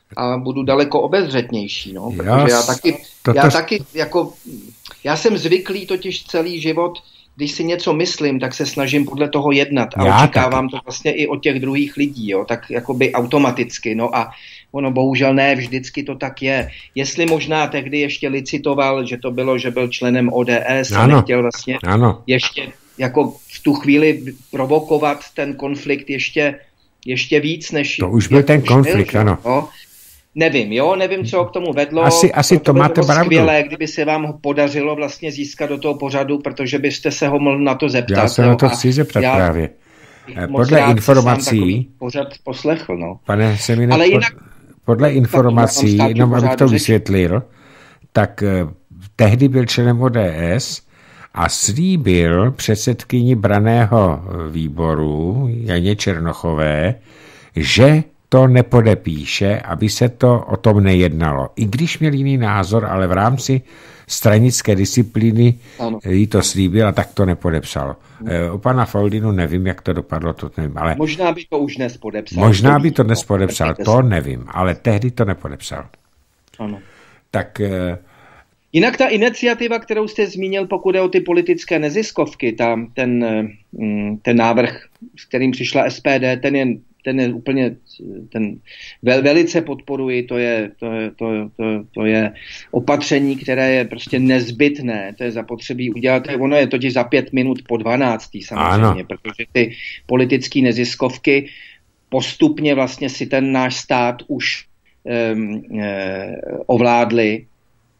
a budu daleko obezřetnější, no, protože já, já taky, toto... já taky, jako, já jsem zvyklý totiž celý život, když si něco myslím, tak se snažím podle toho jednat a já očekávám taky. To vlastně i od těch druhých lidí, jo, tak jakoby automaticky, no a ono bohužel ne, vždycky to tak je. Jestli možná tehdy ještě licitoval, že to bylo, že byl členem O D S a nechtěl vlastně ano. ještě jako v tu chvíli provokovat ten konflikt ještě, ještě víc, než... To už byl ten konflikt, byl, ano. No, nevím, jo, nevím, co k tomu vedlo. Asi, asi to, to máte pravdu. Skvělé, kdyby se vám podařilo vlastně získat do toho pořadu, protože byste se ho mohl na to zeptat. Já se jo, na to chci zeptat já, právě. Podle informací... Pořad poslechl, no. Pane Semíne, ale jinak, podle informací, jenom abych to vysvětlil, tak tehdy byl členem O D S a slíbil předsedkyni branného výboru Janě Černochové, že to nepodepíše, aby se to o tom nejednalo. I když měl jiný názor, ale v rámci stranické disciplíny ano. jí to slíbil a tak to nepodepsal. Hmm. O pana Foldynu nevím, jak to dopadlo, to nevím, ale... Možná by to už dnes podepsal. Možná by to dnes podepsal, to nevím, ale tehdy to nepodepsal. Ano. Tak... Jinak ta iniciativa, kterou jste zmínil, pokud je o ty politické neziskovky, ta, ten, ten návrh, s kterým přišla S P D, ten je ten je úplně, ten vel, velice podporuji, to je, to, je, to, to, to je opatření, které je prostě nezbytné, to je zapotřebí udělat, ono je totiž za pět minut po dvanáctý samozřejmě, ano. Protože ty politické neziskovky postupně vlastně si ten náš stát už um, um, ovládli.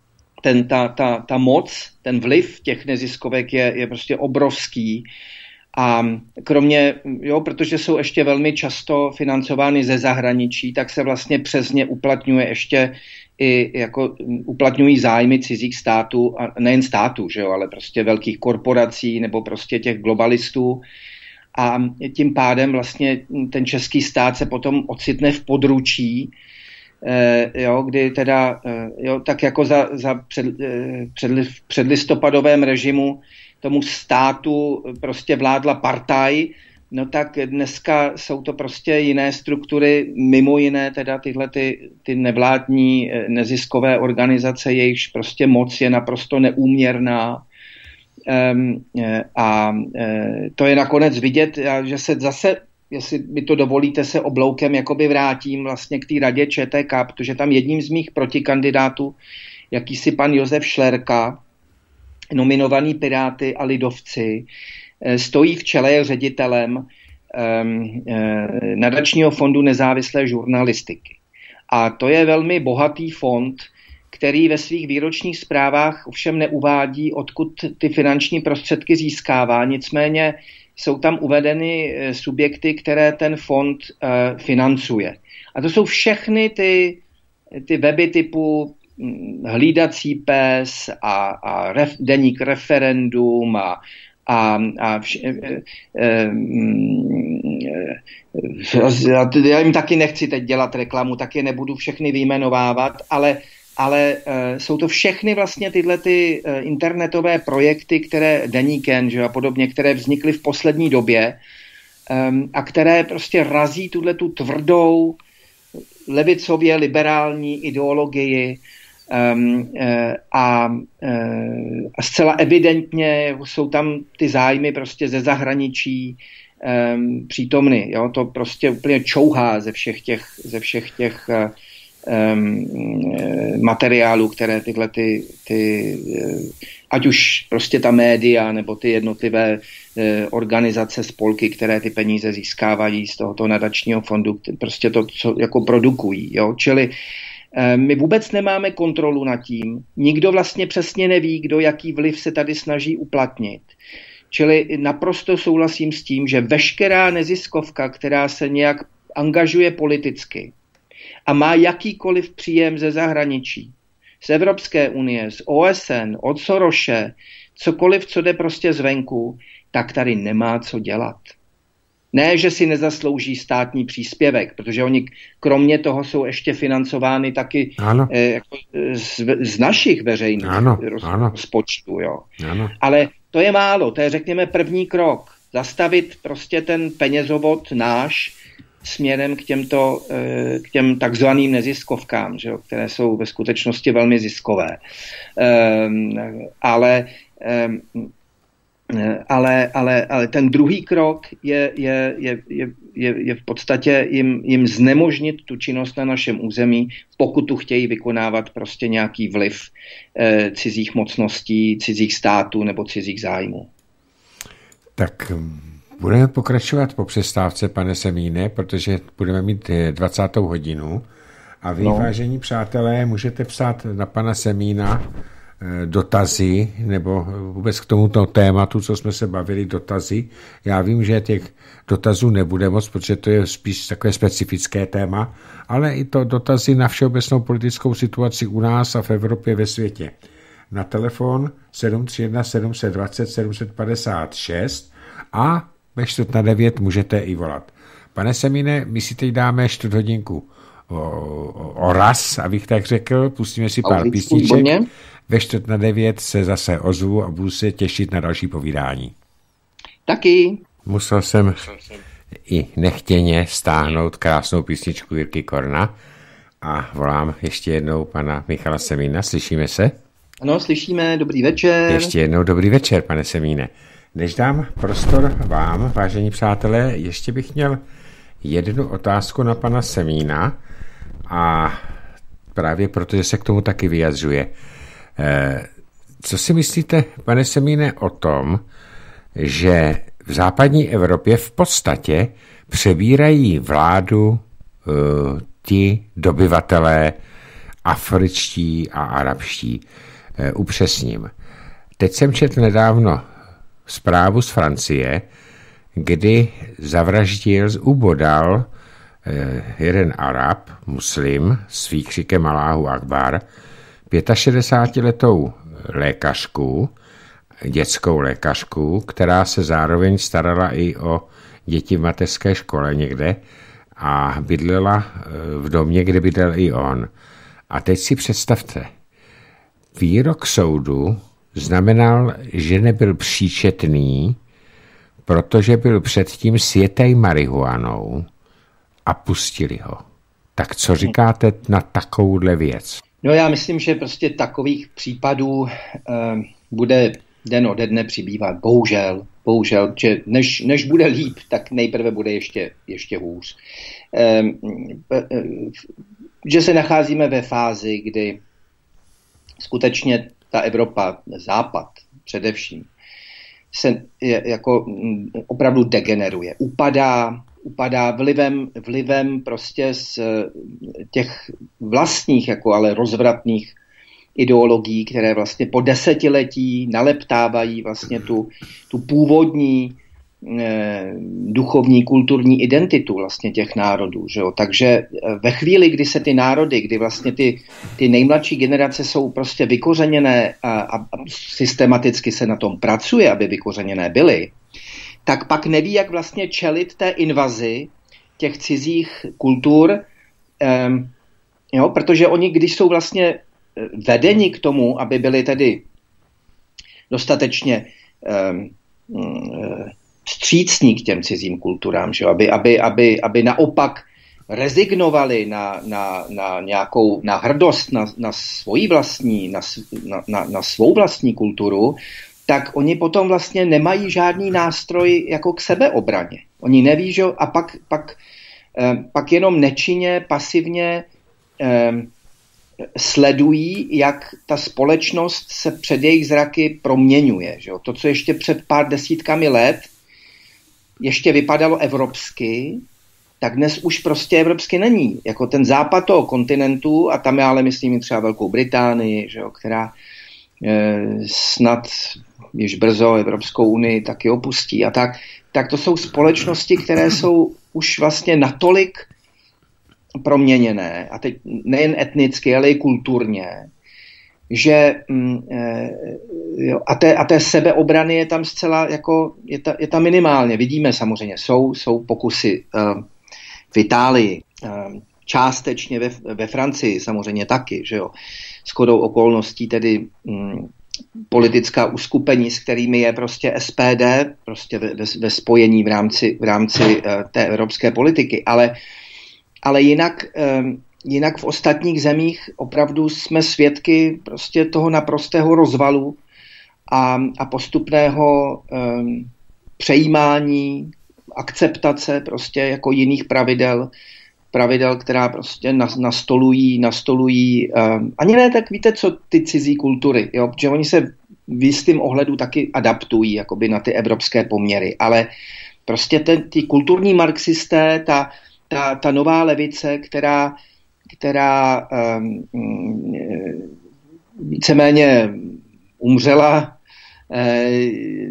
Ten, ta, ta, ta moc, ten vliv těch neziskovek je, je prostě obrovský. A kromě, jo, protože jsou ještě velmi často financovány ze zahraničí, tak se vlastně přes ně uplatňuje ještě i jako uplatňují zájmy cizích států, a nejen států, že jo, ale prostě velkých korporací nebo prostě těch globalistů. A tím pádem vlastně ten český stát se potom ocitne v područí, eh, jo, kdy teda, eh, jo, tak jako za, za před, eh, před, předlistopadovém režimu tomu státu prostě vládla partaj, no tak dneska jsou to prostě jiné struktury, mimo jiné teda tyhle ty, ty nevládní neziskové organizace, jejichž prostě moc je naprosto neúměrná. Um, a uh, to je nakonec vidět, že se zase, jestli mi to dovolíte, se obloukem jakoby vrátím vlastně k té radě ČTK, protože tam jedním z mých protikandidátů, jakýsi pan Josef Šlerka, nominovaný Piráty a lidovci, stojí v čele, je ředitelem um, nadačního fondu nezávislé žurnalistiky. A to je velmi bohatý fond, který ve svých výročních zprávách ovšem neuvádí, odkud ty finanční prostředky získává. Nicméně jsou tam uvedeny subjekty, které ten fond uh, financuje. A to jsou všechny ty, ty weby typu Hlídací pes a, a ref, deník Referendum a, a, a vš, e, e, e, já jim taky nechci teď dělat reklamu, tak je nebudu všechny vyjmenovávat, ale, ale e, jsou to všechny vlastně tyhle ty e, internetové projekty, které Deníken, že a podobně, které vznikly v poslední době e, a které prostě razí tuhle tu tvrdou levicově liberální ideologii. Um, uh, a, uh, a zcela evidentně jsou tam ty zájmy prostě ze zahraničí um, přítomny. Jo? To prostě úplně čouhá ze všech těch, ze všech těch uh, um, materiálů, které tyhle ty, ty uh, ať už prostě ta média nebo ty jednotlivé uh, organizace, spolky, které ty peníze získávají z tohoto nadačního fondu, prostě to, co jako produkují. Jo? Čili my vůbec nemáme kontrolu nad tím. Nikdo vlastně přesně neví, kdo jaký vliv se tady snaží uplatnit. Čili naprosto souhlasím s tím, že veškerá neziskovka, která se nějak angažuje politicky a má jakýkoliv příjem ze zahraničí, z Evropské unie, z O S N, od Soroše, cokoliv, co jde prostě zvenku, tak tady nemá co dělat. Ne, že si nezaslouží státní příspěvek, protože oni kromě toho jsou ještě financovány taky eh, jako z, z našich veřejných ano, roz, ano. rozpočtů. Jo. Ano. Ale to je málo, to je řekněme první krok. Zastavit prostě ten penězovod náš směrem k těmto, eh, k těm takzvaným neziskovkám, že jo, které jsou ve skutečnosti velmi ziskové. Eh, ale eh, Ale, ale, ale ten druhý krok je, je, je, je, je v podstatě jim, jim znemožnit tu činnost na našem území, pokud tu chtějí vykonávat prostě nějaký vliv eh, cizích mocností, cizích států nebo cizích zájmů. Tak budeme pokračovat po přestávce, pane Semíne, protože budeme mít dvacátou hodinu a vy, no. Vážení přátelé, můžete psát na pana Semína dotazy, nebo vůbec k tomuto tématu, co jsme se bavili, dotazy. Já vím, že těch dotazů nebude moc, protože to je spíš takové specifické téma, ale i to dotazy na všeobecnou politickou situaci u nás a v Evropě, ve světě. Na telefon sedm tři jedna sedm dva nula sedm pět šest a ve čtvrt na devět můžete i volat. Pane Semíne, my si teď dáme čtvrt hodinku o, o, o raz, abych tak řekl, pustíme si pár písniček. Ve čtvrt na devět se zase ozvu a budu se těšit na další povídání. Taky. Musel jsem i nechtěně stáhnout krásnou písničku Jirky Korna a volám ještě jednou pana Michala Semína. Slyšíme se? Ano, slyšíme. Dobrý večer. Ještě jednou dobrý večer, pane Semíne. Než dám prostor vám, vážení přátelé, ještě bych měl jednu otázku na pana Semína a právě protože se k tomu taky vyjadřuje. Co si myslíte, pane Semíne, o tom, že v západní Evropě v podstatě přebírají vládu uh, ti dobyvatelé afričtí a arabští? Uh, upřesním. Teď jsem četl nedávno zprávu z Francie, kdy zavraždil, ubodal jeden Arab, muslim, s výkřikem Alláhu Akbar, šedesátiletou lékařku, dětskou lékařku, která se zároveň starala i o děti v mateřské škole někde a bydlela v domě, kde bydlel i on. A teď si představte, výrok soudu znamenal, že nebyl příčetný, protože byl předtím sjetej marihuanou a pustili ho. Tak co říkáte na takovouhle věc? No já myslím, že prostě takových případů eh, bude den ode dne přibývat. Bohužel, bohužel, že než, než bude líp, tak nejprve bude ještě, ještě hůř. Eh, eh, že se nacházíme ve fázi, kdy skutečně ta Evropa, Západ především, se jako opravdu degeneruje. Upadá, upadá vlivem, vlivem prostě z těch vlastních, jako ale rozvratných ideologií, které vlastně po desetiletí naleptávají vlastně tu, tu původní eh, duchovní, kulturní identitu vlastně těch národů. Že jo? Takže ve chvíli, kdy se ty národy, kdy vlastně ty, ty nejmladší generace jsou prostě vykořeněné a, a, a systematicky se na tom pracuje, aby vykořeněné byly, tak pak neví, jak vlastně čelit té invazi těch cizích kultur, eh, jo? Protože oni, když jsou vlastně vedeni k tomu, aby byli tedy dostatečně um, um, vstřícní k těm cizím kulturám, že? Aby, aby, aby, aby naopak rezignovali na, na, na nějakou na hrdost na, na svoji vlastní, na, na, na svou vlastní kulturu, tak oni potom vlastně nemají žádný nástroj jako k sebeobraně. Oni neví, že? A pak, pak, um, pak jenom nečinně, pasivně um, sledují, jak ta společnost se před jejich zraky proměňuje. Že jo? To, co ještě před pár desítkami let ještě vypadalo evropsky, tak dnes už prostě evropsky není. Jako ten západ toho kontinentu, a tam já ale myslím třeba Velkou Británii, že jo? Která e, snad již brzo Evropskou unii taky opustí a tak, tak to jsou společnosti, které jsou už vlastně natolik proměněné, a teď nejen etnicky, ale i kulturně, že e, jo, a, té, a té sebeobrany je tam zcela jako, je, ta, je tam minimálně. Vidíme samozřejmě, jsou, jsou pokusy e, v Itálii, e, částečně ve, ve Francii samozřejmě taky, že jo. Shodou okolností tedy m, politická uskupení, s kterými je prostě S P D, prostě ve, ve, ve spojení v rámci, v rámci e, té evropské politiky, ale Ale jinak, jinak v ostatních zemích opravdu jsme svědky prostě toho naprostého rozvalu a, a postupného um, přejímání, akceptace prostě jako jiných pravidel, pravidel, která prostě nastolují, nastolují um, ani ne tak víte, co ty cizí kultury, jo? Protože oni se v jistým ohledu taky adaptují jakoby na ty evropské poměry, ale prostě ten, ty kulturní marxisté, ta Ta, ta nová levice, která, která um, víceméně umřela eh,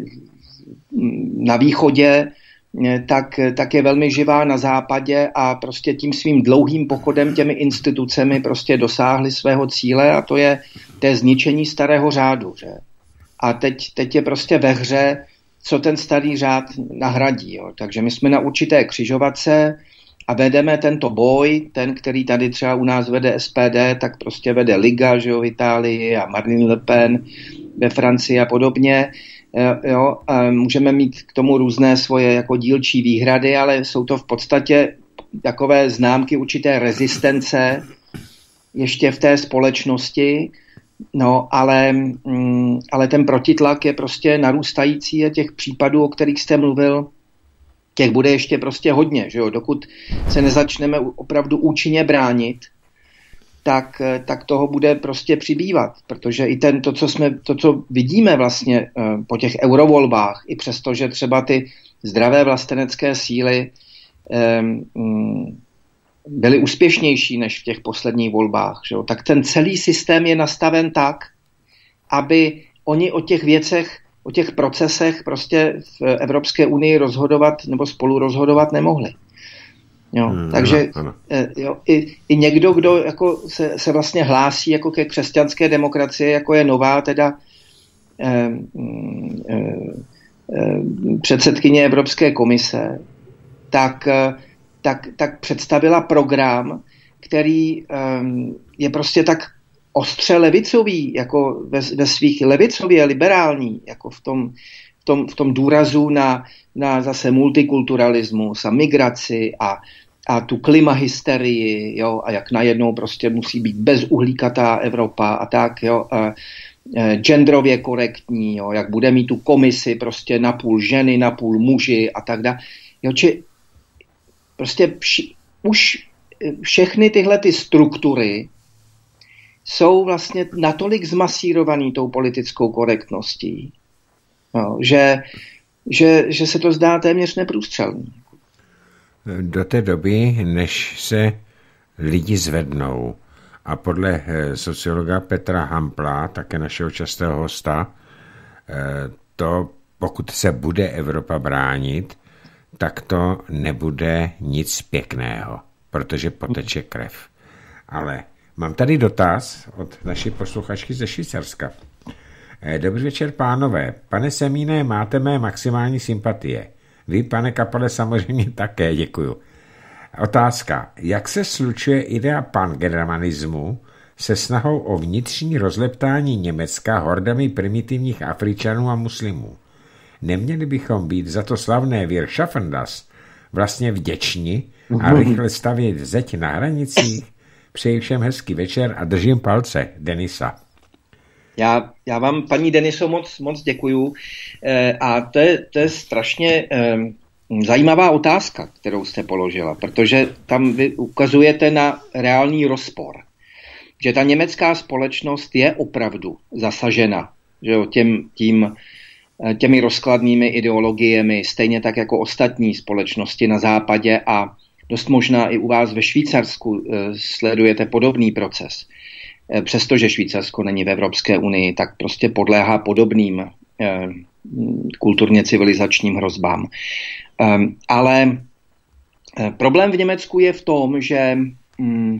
na východě, tak, tak je velmi živá na západě a prostě tím svým dlouhým pochodem těmi institucemi prostě dosáhli svého cíle a to je, to je zničení starého řádu. Že? A teď, teď je prostě ve hře, co ten starý řád nahradí. Jo? Takže my jsme na určité křižovatce a vedeme tento boj, ten, který tady třeba u nás vede S P D, tak prostě vede Liga, že jo, v Itálii a Marine Le Pen ve Francii a podobně. Jo, a můžeme mít k tomu různé svoje jako dílčí výhrady, ale jsou to v podstatě takové známky určité rezistence ještě v té společnosti, no ale, mm, ale ten protitlak je prostě narůstající a těch případů, o kterých jste mluvil, těch bude ještě prostě hodně, že jo? Dokud se nezačneme opravdu účinně bránit, tak, tak toho bude prostě přibývat, protože i ten, to, co jsme, to, co vidíme vlastně uh, po těch eurovolbách, i přesto, že třeba ty zdravé vlastenecké síly um, byly úspěšnější než v těch posledních volbách, že jo? Tak ten celý systém je nastaven tak, aby oni o těch věcech o těch procesech prostě v Evropské unii rozhodovat nebo spolu rozhodovat nemohli. Jo, hmm, takže ano, ano. Jo, i, i někdo, kdo jako se, se vlastně hlásí jako ke křesťanské demokracii, jako je nová teda eh, eh, eh, předsedkyně Evropské komise, tak, eh, tak, tak představila program, který eh, je prostě tak ostře levicový, jako ve, ve svých levicově liberální, jako v tom, v tom, v tom důrazu na, na zase multikulturalismus a migraci a, a tu klimahysterii, jo, a jak najednou prostě musí být bezuhlíkatá Evropa a tak, jo, a, e, genderově korektní, jo, jak bude mít tu komisi prostě napůl ženy, napůl muži a tak dále. Jo, či prostě vši, už všechny tyhle ty struktury jsou vlastně natolik zmasírovaný tou politickou korektností, no, že, že, že se to zdá téměř neprůstřelný. Do té doby, než se lidi zvednou, a podle sociologa Petra Hampla, také našeho častého hosta, to pokud se bude Evropa bránit, tak to nebude nic pěkného, protože poteče krev. Ale mám tady dotaz od naší posluchačky ze Švýcarska. Dobrý večer, pánové. Pane Semíne, máte mé maximální sympatie. Vy, pane Kapale, samozřejmě také, děkuju. Otázka. Jak se slučuje idea pangermanismu se snahou o vnitřní rozleptání Německa hordami primitivních Afričanů a muslimů? Neměli bychom být za to slavné Wir schaffen das vlastně vděční a rychle stavět zeď na hranicích? Přeji všem hezký večer a držím palce. Denisa. Já, já vám, paní Deniso, moc, moc děkuju. E, a to je, to je strašně e, zajímavá otázka, kterou jste položila, protože tam vy ukazujete na reálný rozpor. Že ta německá společnost je opravdu zasažena, že jo, těm, tím, těmi rozkladnými ideologiemi, stejně tak jako ostatní společnosti na západě, a dost možná i u vás ve Švýcarsku sledujete podobný proces. Přestože Švýcarsko není v Evropské unii, tak prostě podléhá podobným eh, kulturně civilizačním hrozbám. Eh, ale eh, problém v Německu je v tom, že hm,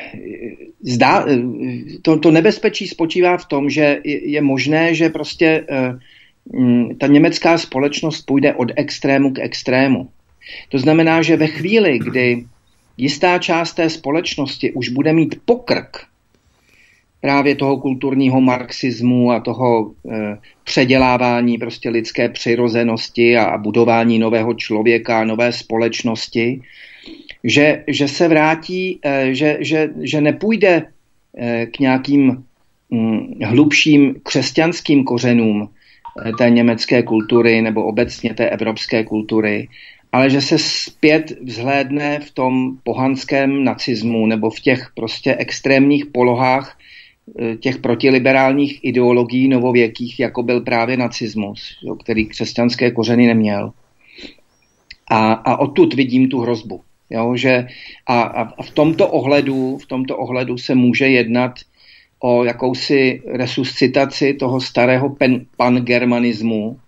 zdá, to, to nebezpečí spočívá v tom, že je, je možné, že prostě eh, hm, ta německá společnost půjde od extrému k extrému. To znamená, že ve chvíli, kdy jistá část té společnosti už bude mít pokrk právě toho kulturního marxismu a toho e, předělávání prostě lidské přirozenosti a, a budování nového člověka, nové společnosti, že, že se vrátí, e, že, že, že nepůjde e, k nějakým mm, hlubším křesťanským kořenům e, té německé kultury nebo obecně té evropské kultury, ale že se zpět vzhlédne v tom pohanském nacismu nebo v těch prostě extrémních polohách těch protiliberálních ideologií novověkých, jako byl právě nacismus, jo, který křesťanské kořeny neměl. A, a odtud vidím tu hrozbu. Jo, že a, a v tomto ohledu, v tomto ohledu se může jednat o jakousi resuscitaci toho starého pen, pangermanismu.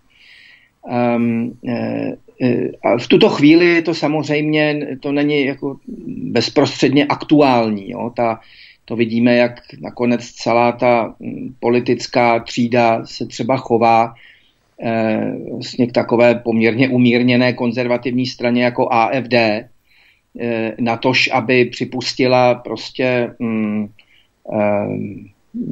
Um, e, e, a v tuto chvíli to samozřejmě to není jako bezprostředně aktuální. Jo, ta To vidíme, jak nakonec celá ta politická třída se třeba chová eh, vlastně k takové poměrně umírněné konzervativní straně jako A F D, eh, natož, aby připustila prostě mm, eh,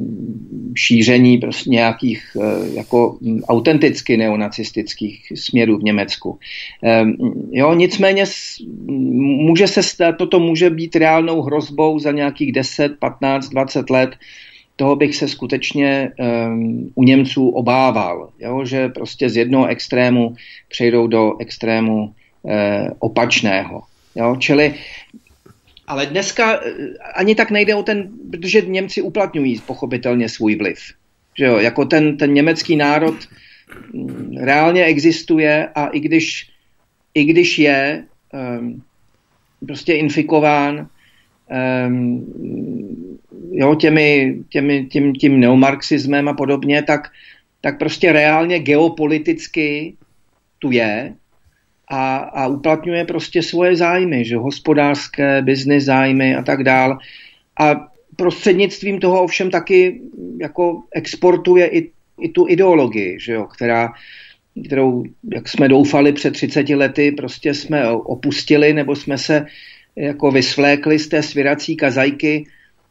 šíření prostě nějakých eh, jako autenticky neonacistických směrů v Německu. Eh, jo, nicméně může se stát, toto může být reálnou hrozbou za nějakých deset, patnáct, dvacet let. Toho bych se skutečně um, u Němců obával, jo, že prostě z jednoho extrému přejdou do extrému eh, opačného. Jo, čili ale dneska ani tak nejde o ten, protože Němci uplatňují pochopitelně svůj vliv. Že jo, jako ten, ten německý národ reálně existuje a i když, i když je um, prostě infikován um, jo, těmi, těmi, tím, tím neomarxismem a podobně, tak, tak prostě reálně geopoliticky tu je a, a uplatňuje prostě svoje zájmy, že hospodářské, business zájmy a tak dál. A prostřednictvím toho ovšem taky jako exportuje i, i tu ideologii, že jo, která, kterou, jak jsme doufali před třiceti lety, prostě jsme opustili nebo jsme se jako vysvlékli z té svěrací kazajky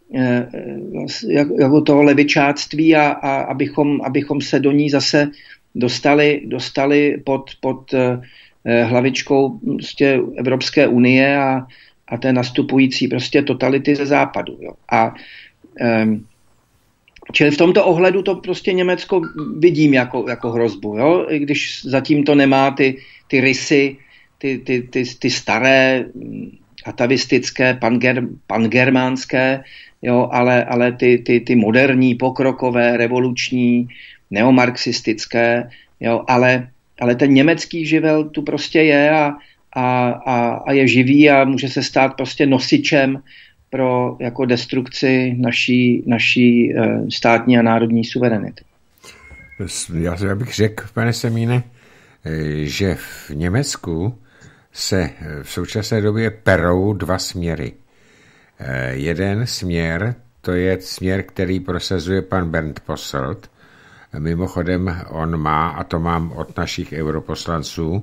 jako toho levičáctví a, a abychom, abychom se do ní zase dostali, dostali pod, pod hlavičkou prostě Evropské unie a, a té nastupující prostě totality ze západu. Jo. A um, čili v tomto ohledu to prostě Německo vidím jako, jako hrozbu, jo? I když zatím to nemá ty, ty rysy, ty, ty, ty, ty staré atavistické, panger, pangermánské, jo? ale, ale ty, ty, ty moderní, pokrokové, revoluční, neomarxistické, jo? Ale, ale ten německý živel tu prostě je a, a, a, a je živý a může se stát prostě nosičem pro jako destrukci naší, naší státní a národní suverenity. Já bych řekl, pane Semíne, že v Německu se v současné době perou dva směry. Jeden směr, to je směr, který prosazuje pan Bernd Posselt. Mimochodem on má, a to mám od našich europoslanců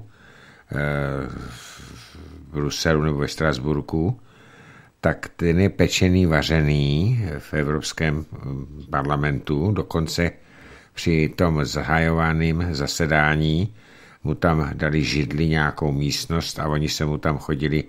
v Bruselu nebo ve Štrasburku, tak ten je pečený, vařený v Evropském parlamentu. Dokonce při tom zahajovaném zasedání mu tam dali židli nějakou místnost a oni se mu tam chodili,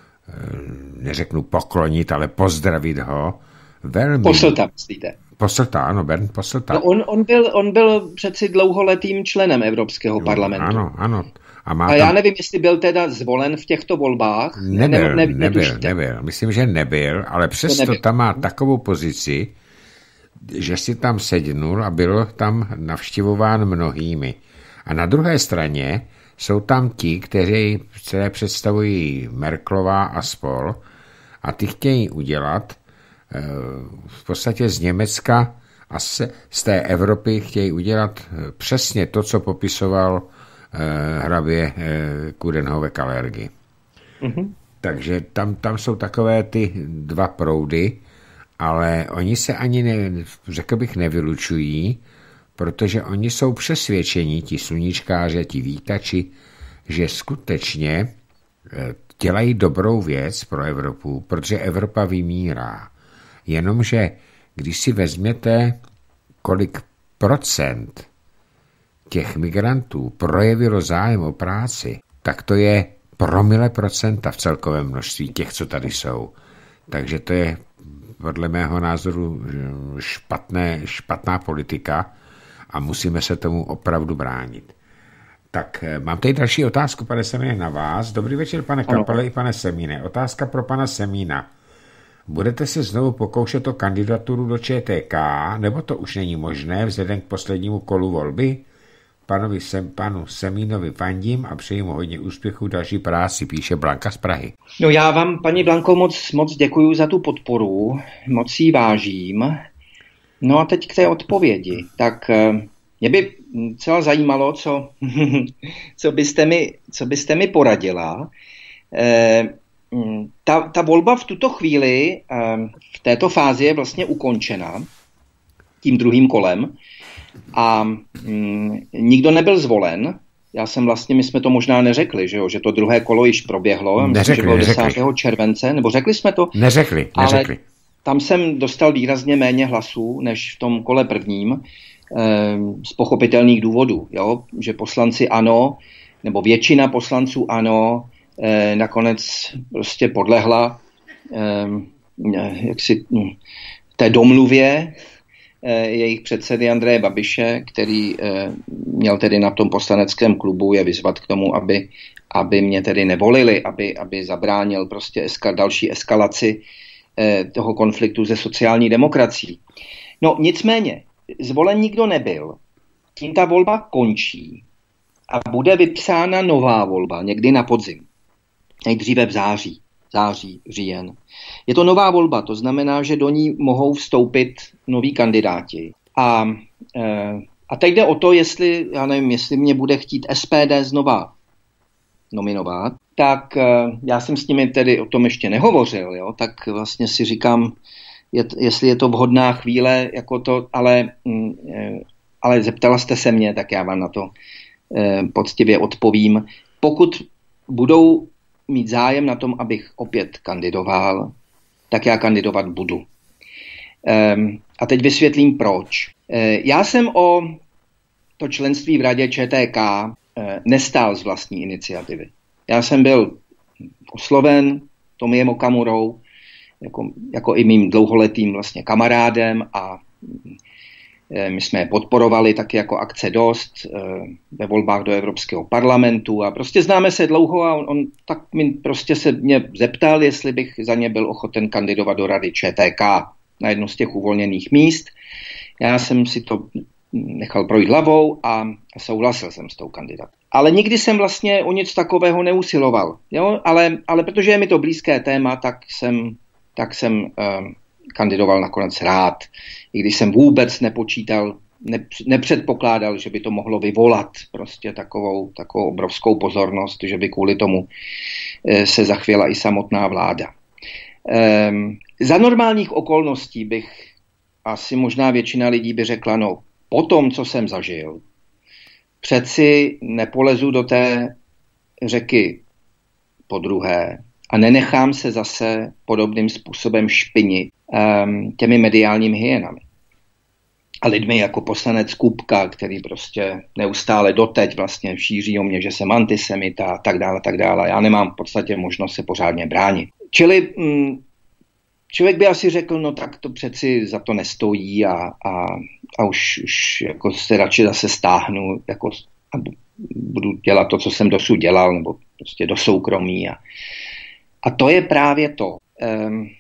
neřeknu poklonit, ale pozdravit ho. Velmi... Posselta, myslíte? Posselta, ano, Bernd Posselta. No on, on, byl, on byl přeci dlouholetým členem Evropského parlamentu. Ano, ano. A, má a já tam... nevím, jestli byl teda zvolen v těchto volbách. Nebyl, ne, ne, nebyl, nebyl. Myslím, že nebyl, ale přesto nebyl. Tam má takovou pozici, že si tam sednul a byl tam navštěvován mnohými. A na druhé straně jsou tam ti, kteří které představují Merkelová a spol a ty chtějí udělat v podstatě z Německa a se, z té Evropy chtějí udělat přesně to, co popisoval hrabě Coudenhove-Kalergi. Mm-hmm. Takže tam, tam jsou takové ty dva proudy, ale oni se ani, ne, řekl bych, nevylučují, protože oni jsou přesvědčení, ti sluníčkáři, ti vítači, že skutečně dělají dobrou věc pro Evropu, protože Evropa vymírá. Jenomže když si vezměte, kolik procent těch migrantů projevilo zájem o práci, tak to je promile procenta v celkovém množství těch, co tady jsou. Takže to je podle mého názoru špatné, špatná politika a musíme se tomu opravdu bránit. Tak mám tady další otázku, pane Semíne, na vás. Dobrý večer, pane Kapele i pane Semíne. Otázka pro pana Semína. Budete se znovu pokoušet o kandidaturu do Č T K, nebo to už není možné vzhledem k poslednímu kolu volby? Panovi Sem, panu Semínovi fandím a přeji mu hodně úspěchů v další práci, píše Blanka z Prahy. No já vám, paní Blanko, moc, moc děkuju za tu podporu, moc ji vážím. No a teď k té odpovědi. Tak mě by celá zajímalo, co, co, byste, mi, co byste mi poradila. Eh, ta, ta volba v tuto chvíli, eh, v této fázi je vlastně ukončena tím druhým kolem a hm, nikdo nebyl zvolen. Já jsem vlastně, my jsme to možná neřekli, že, jo, že to druhé kolo již proběhlo. Neřekli, myslím, že bylo desátého července, nebo řekli jsme to? Neřekli, neřekli. Ale tam jsem dostal výrazně méně hlasů, než v tom kole prvním, z pochopitelných důvodů, jo? Že poslanci ANO, nebo většina poslanců ANO nakonec prostě podlehla jaksi, té domluvě jejich předsedy Andreje Babiše, který měl tedy na tom poslaneckém klubu je vyzvat k tomu, aby, aby mě tedy nevolili, aby, aby zabránil prostě eska, další eskalaci toho konfliktu se sociální demokracií. No nicméně, zvolen nikdo nebyl. Tím ta volba končí a bude vypsána nová volba někdy na podzim. Nejdříve v září. Září, říjen. Je to nová volba, to znamená, že do ní mohou vstoupit noví kandidáti. A e, A teď jde o to, jestli, já nevím, jestli mě bude chtít S P D znova nominovat, tak já jsem s nimi tedy o tom ještě nehovořil, jo, tak vlastně si říkám, je, jestli je to vhodná chvíle, jako to, ale, ale zeptala jste se mě, tak já vám na to eh, poctivě odpovím. Pokud budou mít zájem na tom, abych opět kandidoval, tak já kandidovat budu. Um, a teď vysvětlím proč. Uh, já jsem o to členství v radě Č T K uh, nestál z vlastní iniciativy. Já jsem byl osloven Tomiem Okamurou, jako, jako i mým dlouholetým vlastně kamarádem a uh, my jsme je podporovali taky jako Akce Dost uh, ve volbách do Evropského parlamentu a prostě známe se dlouho a on, on tak mi prostě se mě zeptal, jestli bych za ně byl ochoten kandidovat do rady Č T K na jedno z těch uvolněných míst. Já jsem si to nechal projít hlavou a, a souhlasil jsem s tou kandidatou. Ale nikdy jsem vlastně o nic takového neusiloval. Jo? Ale, ale protože je mi to blízké téma, tak jsem, tak jsem uh, kandidoval nakonec rád. I když jsem vůbec nepočítal, ne, nepředpokládal, že by to mohlo vyvolat prostě takovou, takovou obrovskou pozornost, že by kvůli tomu uh, se zachvěla i samotná vláda. Um, za normálních okolností bych asi možná většina lidí by řekla, no po tom, co jsem zažil, přeci nepolezu do té řeky po druhé a nenechám se zase podobným způsobem špinit um, těmi mediálními hyenami. A lidmi jako poslanec Kupka, který prostě neustále doteď vlastně šíří o mě, že jsem antisemita a tak dále, tak dále. Já nemám v podstatě možnost se pořádně bránit. Čili mm, člověk by asi řekl, no tak to přeci za to nestojí a, a, a už, už jako se radši zase stáhnu jako, a budu dělat to, co jsem dosud dělal, nebo prostě do soukromí. A, a to je právě to, um,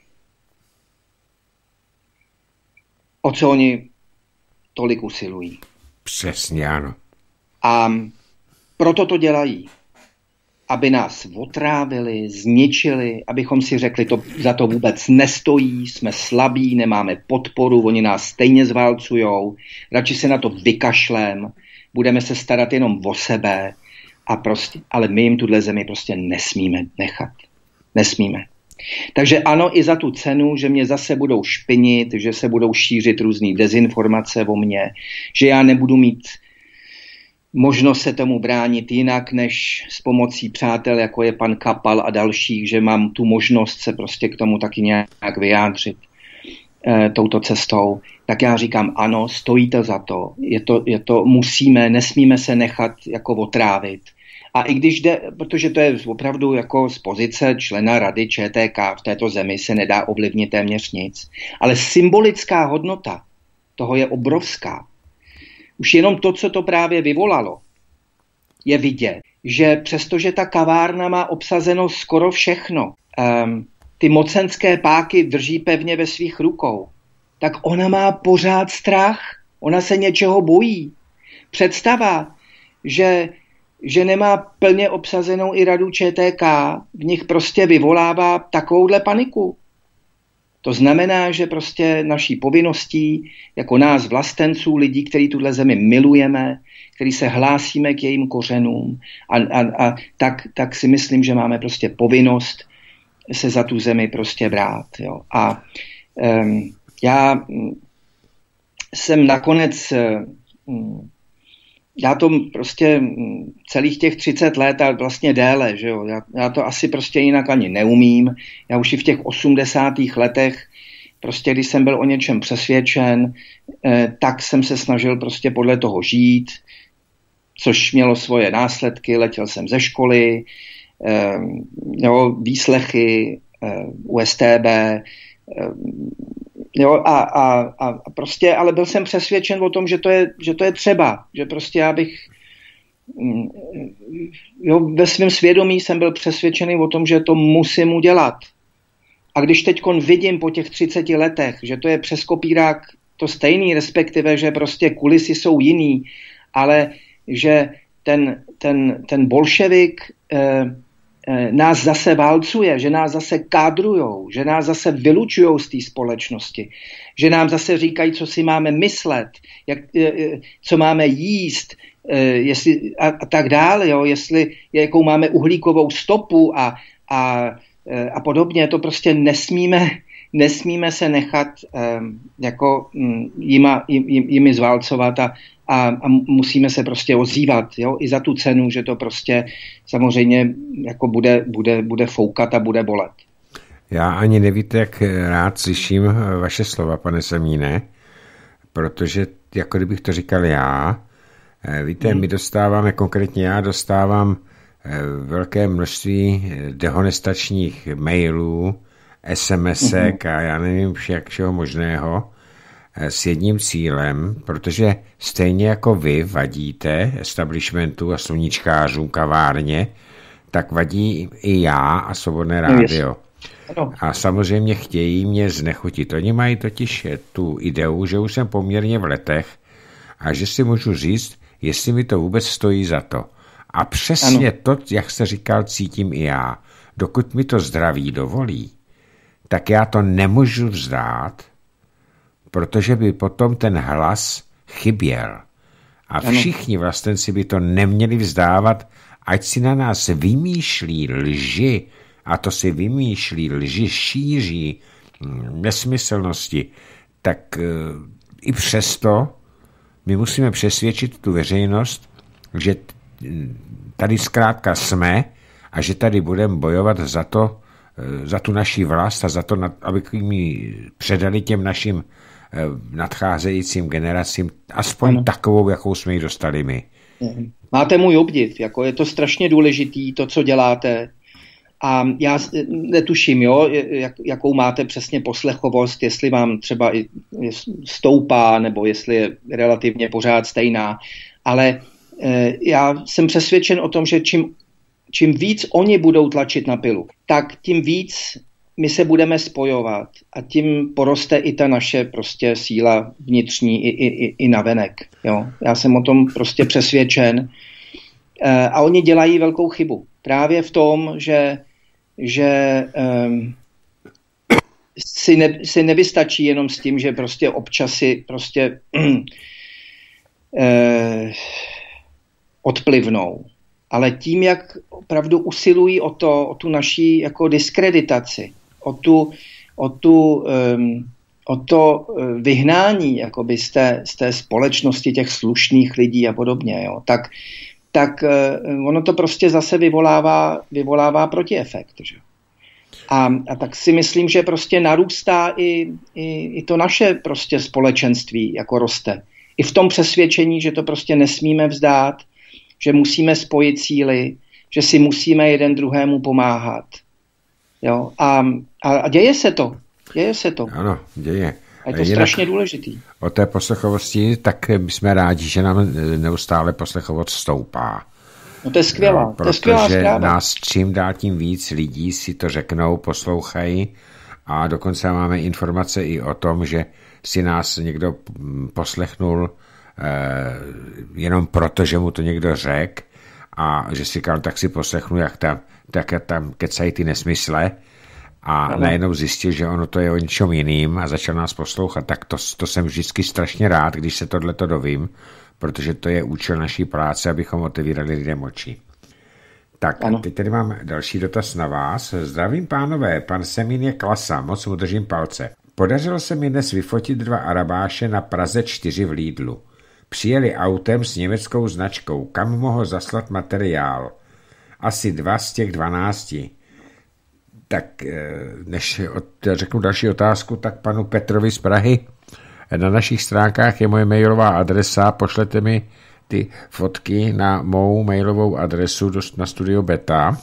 o co oni tolik usilují. Přesně, ano. A proto to dělají. Aby nás otrávili, zničili, abychom si řekli, to za to vůbec nestojí, jsme slabí, nemáme podporu, oni nás stejně zválcujou, radši se na to vykašlem, budeme se starat jenom o sebe, a prostě, ale my jim tuhle zemi prostě nesmíme nechat. Nesmíme. Takže ano, i za tu cenu, že mě zase budou špinit, že se budou šířit různý dezinformace o mně, že já nebudu mít možnost se tomu bránit jinak, než s pomocí přátel, jako je pan Kapal a dalších, že mám tu možnost se prostě k tomu taky nějak vyjádřit e, touto cestou, tak já říkám ano, stojí to za to, je to, je to musíme, nesmíme se nechat jako otrávit. A i když jde, protože to je opravdu jako z pozice člena rady Č T K v této zemi se nedá ovlivnit téměř nic, ale symbolická hodnota toho je obrovská. Už jenom to, co to právě vyvolalo, je vidět, že přestože ta kavárna má obsazeno skoro všechno, um, ty mocenské páky drží pevně ve svých rukou, tak ona má pořád strach, ona se něčeho bojí. Představa, že, že nemá plně obsazenou i radu Č T K, v nich prostě vyvolává takovouhle paniku. To znamená, že prostě naší povinností, jako nás vlastenců, lidí, kteří tuhle zemi milujeme, který se hlásíme k jejím kořenům, a, a, a tak, tak si myslím, že máme prostě povinnost se za tu zemi prostě brát. Jo. A um, já jsem nakonec, um, já to prostě celých těch třicet let a vlastně déle, že jo, já, já to asi prostě jinak ani neumím. Já už i v těch osmdesátých letech, prostě když jsem byl o něčem přesvědčen, eh, tak jsem se snažil prostě podle toho žít, což mělo svoje následky, letěl jsem ze školy, eh, jo, výslechy eh, u S T B, eh, jo, a, a, a prostě, ale byl jsem přesvědčen o tom, že to je, že to je třeba, že prostě já bych, jo, ve svém svědomí jsem byl přesvědčený o tom, že to musím udělat. A když teďkon vidím po těch třiceti letech, že to je přes kopírák to stejný, respektive, že prostě kulisy jsou jiný, ale že ten, ten, ten bolševik eh, nás zase válcuje, že nás zase kádrujou, že nás zase vylučujou z té společnosti, že nám zase říkají, co si máme myslet, jak, co máme jíst, jestli, a, a tak dále, jo, jestli, jakou máme uhlíkovou stopu a, a, a podobně. To prostě nesmíme, nesmíme se nechat um, jako um, jima, jim, jimi zválcovat a, a, a musíme se prostě ozývat, jo, i za tu cenu, že to prostě samozřejmě jako bude, bude, bude foukat a bude bolet. Já ani nevíte, jak rád slyším vaše slova, pane Semíne, protože jako kdybych to říkal já, víte, my dostáváme, konkrétně já dostávám velké množství dehonestačních mailů, SMSek a já nevím však všeho možného s jedním cílem, protože stejně jako vy vadíte establishmentu a sluníčkářům kavárně, tak vadí i já a Svobodné rádio. A samozřejmě chtějí mě znechutit. Oni mají totiž tu ideu, že už jsem poměrně v letech a že si můžu říct, jestli mi to vůbec stojí za to. A přesně ano. To, jak jste říkal, cítím i já. Dokud mi to zdraví dovolí, tak já to nemůžu vzdát, protože by potom ten hlas chyběl. A všichni vlastenci by to neměli vzdávat, ať si na nás vymýšlí lži, a to si vymýšlí lži, šíří nesmyslnosti, tak e, i přesto my musíme přesvědčit tu veřejnost, že tady zkrátka jsme a že tady budeme bojovat za to, za tu naši vlast a za to, abychom ji předali těm našim nadcházejícím generacím aspoň ano. takovou, jakou jsme ji dostali my. Máte můj obdiv, jako je to strašně důležitý, to, co děláte. A já netuším, jo, jak, jakou máte přesně poslechovost, jestli vám třeba i stoupá, nebo jestli je relativně pořád stejná. Ale e, já jsem přesvědčen o tom, že čím, čím víc oni budou tlačit na pilu, tak tím víc my se budeme spojovat a tím poroste i ta naše prostě síla vnitřní i, i, i navenek. Jo. Já jsem o tom prostě přesvědčen. E, a oni dělají velkou chybu. Právě v tom, že že um, si, ne, si nevystačí jenom s tím, že prostě občas si prostě eh, odplivnou. Ale tím, jak opravdu usilují o to, o tu naší jako diskreditaci, o tu, o tu um, o to vyhnání jakoby z té, z té společnosti těch slušných lidí a podobně, jo, tak tak ono to prostě zase vyvolává, vyvolává protiefekt. Že? A, a tak si myslím, že prostě narůstá i, i, i to naše prostě společenství, jako roste. I v tom přesvědčení, že to prostě nesmíme vzdát, že musíme spojit síly, že si musíme jeden druhému pomáhat. Jo? A, a, a děje se to. Děje se to. Ano, děje. A je to Jinak strašně důležitý. O té poslechovosti, tak my jsme rádi, že nám neustále poslechovost stoupá. No to je skvělá, no, to je skvělá protože zpráva. nás čím dál tím víc lidí si to řeknou, poslouchají a dokonce máme informace i o tom, že si nás někdo poslechnul eh, jenom proto, že mu to někdo řekl a že si říkal, tak si poslechnu, jak tam, tak tam kecají ty nesmysle. A ano. najednou zjistil, že ono to je o něčem jiným a začal nás poslouchat. Tak to, to jsem vždycky strašně rád, když se tohleto dovím, protože to je účel naší práce, abychom otevírali lidem oči. Tak, ano. teď tady mám další dotaz na vás. Zdravím, pánové, pan Semín je klasa, moc mu držím palce. Podařilo se mi dnes vyfotit dva arabáše na Praze čtyři v Lidlu. Přijeli autem s německou značkou. Kam mohl zaslat materiál? Asi dva z těch dvanácti. Tak než řeknu další otázku, tak panu Petrovi z Prahy. Na našich stránkách je moje mailová adresa, pošlete mi ty fotky na mou mailovou adresu na Studio Beta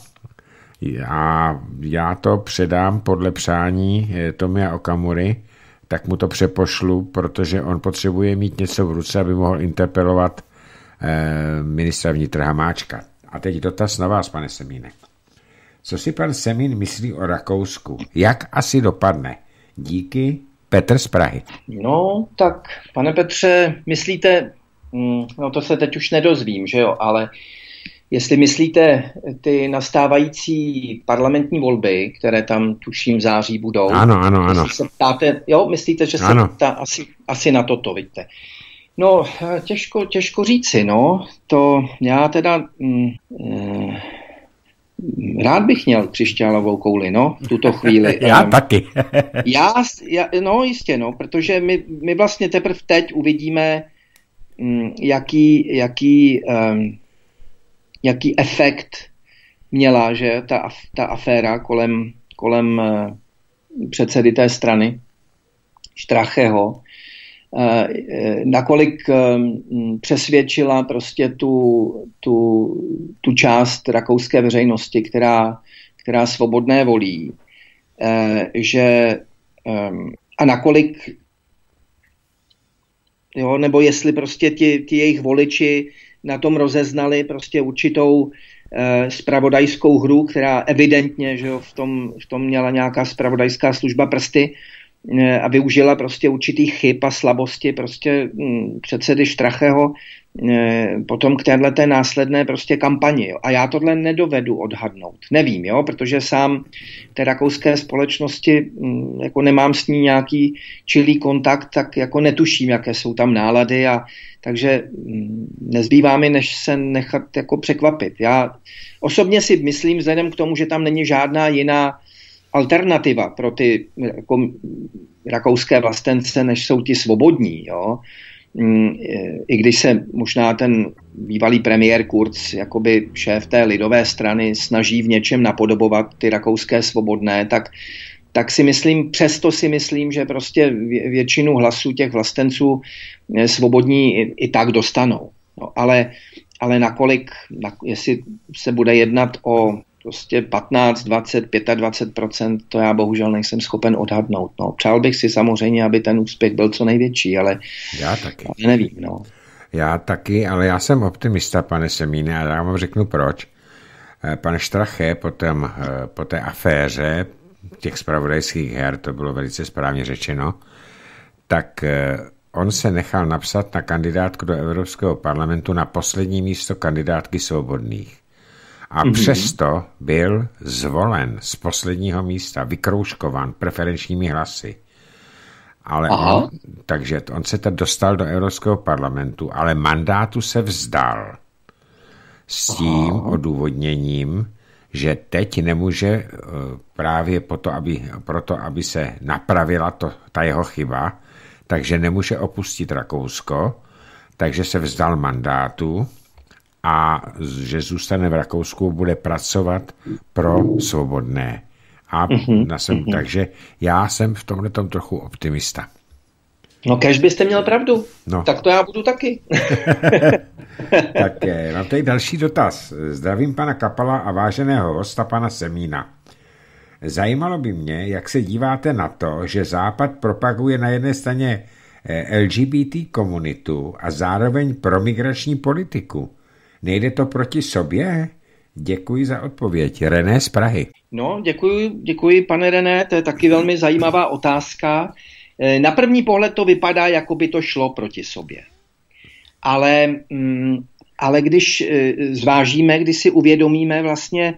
a já to předám podle přání Tomia Okamury, tak mu to přepošlu, protože on potřebuje mít něco v ruce, aby mohl interpelovat ministra vnitra Hamáčka. A teď dotaz na vás, pane Semíne. Co si pan Semín myslí o Rakousku? Jak asi dopadne? Díky, Petr z Prahy. No, tak, pane Petře, myslíte, no to se teď už nedozvím, že jo, ale jestli myslíte ty nastávající parlamentní volby, které tam tuším v září budou. Ano, ano, ano. Se ptáte, jo, myslíte, že se ptá asi, asi na toto, vidíte. No, těžko, těžko říci, no. To já teda... Mm, eh, rád bych měl křišťálovou kouli, no, v tuto chvíli. Já um, taky. já, já, no jistě, no, protože my, my vlastně teprve teď uvidíme, um, jaký, jaký, um, jaký efekt měla, že ta, ta aféra kolem, kolem uh, předsedy té strany, Stracheho, uh, nakolik um, přesvědčila prostě tu, tu, tu část rakouské veřejnosti, která, která svobodné volí, uh, že um, a nakolik jo, nebo jestli prostě ti, ti jejich voliči na tom rozeznali prostě určitou zpravodajskou hru, která evidentně, že jo, v tom, v tom měla nějaká zpravodajská služba prsty a využila prostě určitých chyb a slabosti prostě m, předsedy Stracheho e, potom k téhleté následné prostě kampani. Jo. A já tohle nedovedu odhadnout. Nevím, jo, protože sám té rakouské společnosti m, jako nemám s ní nějaký čilý kontakt, tak jako netuším, jaké jsou tam nálady a takže m, nezbývá mi, než se nechat jako překvapit. Já osobně si myslím, vzhledem k tomu, že tam není žádná jiná alternativa pro ty jako, rakouské vlastence, než jsou ti svobodní. Jo? I když se možná ten bývalý premiér Kurz, jakoby šéf té lidové strany, snaží v něčem napodobovat ty rakouské svobodné, tak, tak si myslím, přesto si myslím, že prostě většinu hlasů těch vlastenců svobodní i, i tak dostanou. No, ale, ale nakolik, na, jestli se bude jednat o prostě patnáct, dvacet, dvacet pět procent, to já bohužel nejsem schopen odhadnout. No. Přál bych si samozřejmě, aby ten úspěch byl co největší, ale já taky. Nevím. No. Já taky, ale já jsem optimista, pane Semíne, a já vám řeknu proč. Pan Strache po, tém, po té aféře těch zpravodajských her, to bylo velice správně řečeno, tak on se nechal napsat na kandidátku do Evropského parlamentu na poslední místo kandidátky svobodných. A mm-hmm. přesto byl zvolen z posledního místa, vykroužkován preferenčními hlasy. Ale on, takže on se teď dostal do Evropského parlamentu, ale mandátu se vzdal s tím Aha. odůvodněním, že teď nemůže právě proto, aby, proto, aby se napravila to, ta jeho chyba, takže nemůže opustit Rakousko, takže se vzdal mandátu a že zůstane v Rakousku, bude pracovat pro svobodné. A uh-huh, na sem, uh-huh. Takže já jsem v tomhle tom trochu optimista. No kež byste měl pravdu, no. Tak to já budu taky. Tak mám tady další dotaz. Zdravím pana Kapala a váženého hosta pana Semína. Zajímalo by mě, jak se díváte na to, že Západ propaguje na jedné straně L G B T komunitu a zároveň promigrační politiku. Nejde to proti sobě? Děkuji za odpověď. René z Prahy. No, děkuji, děkuji, pane René, to je taky velmi zajímavá otázka. Na první pohled to vypadá, jako by to šlo proti sobě. Ale, ale když zvážíme, když si uvědomíme vlastně,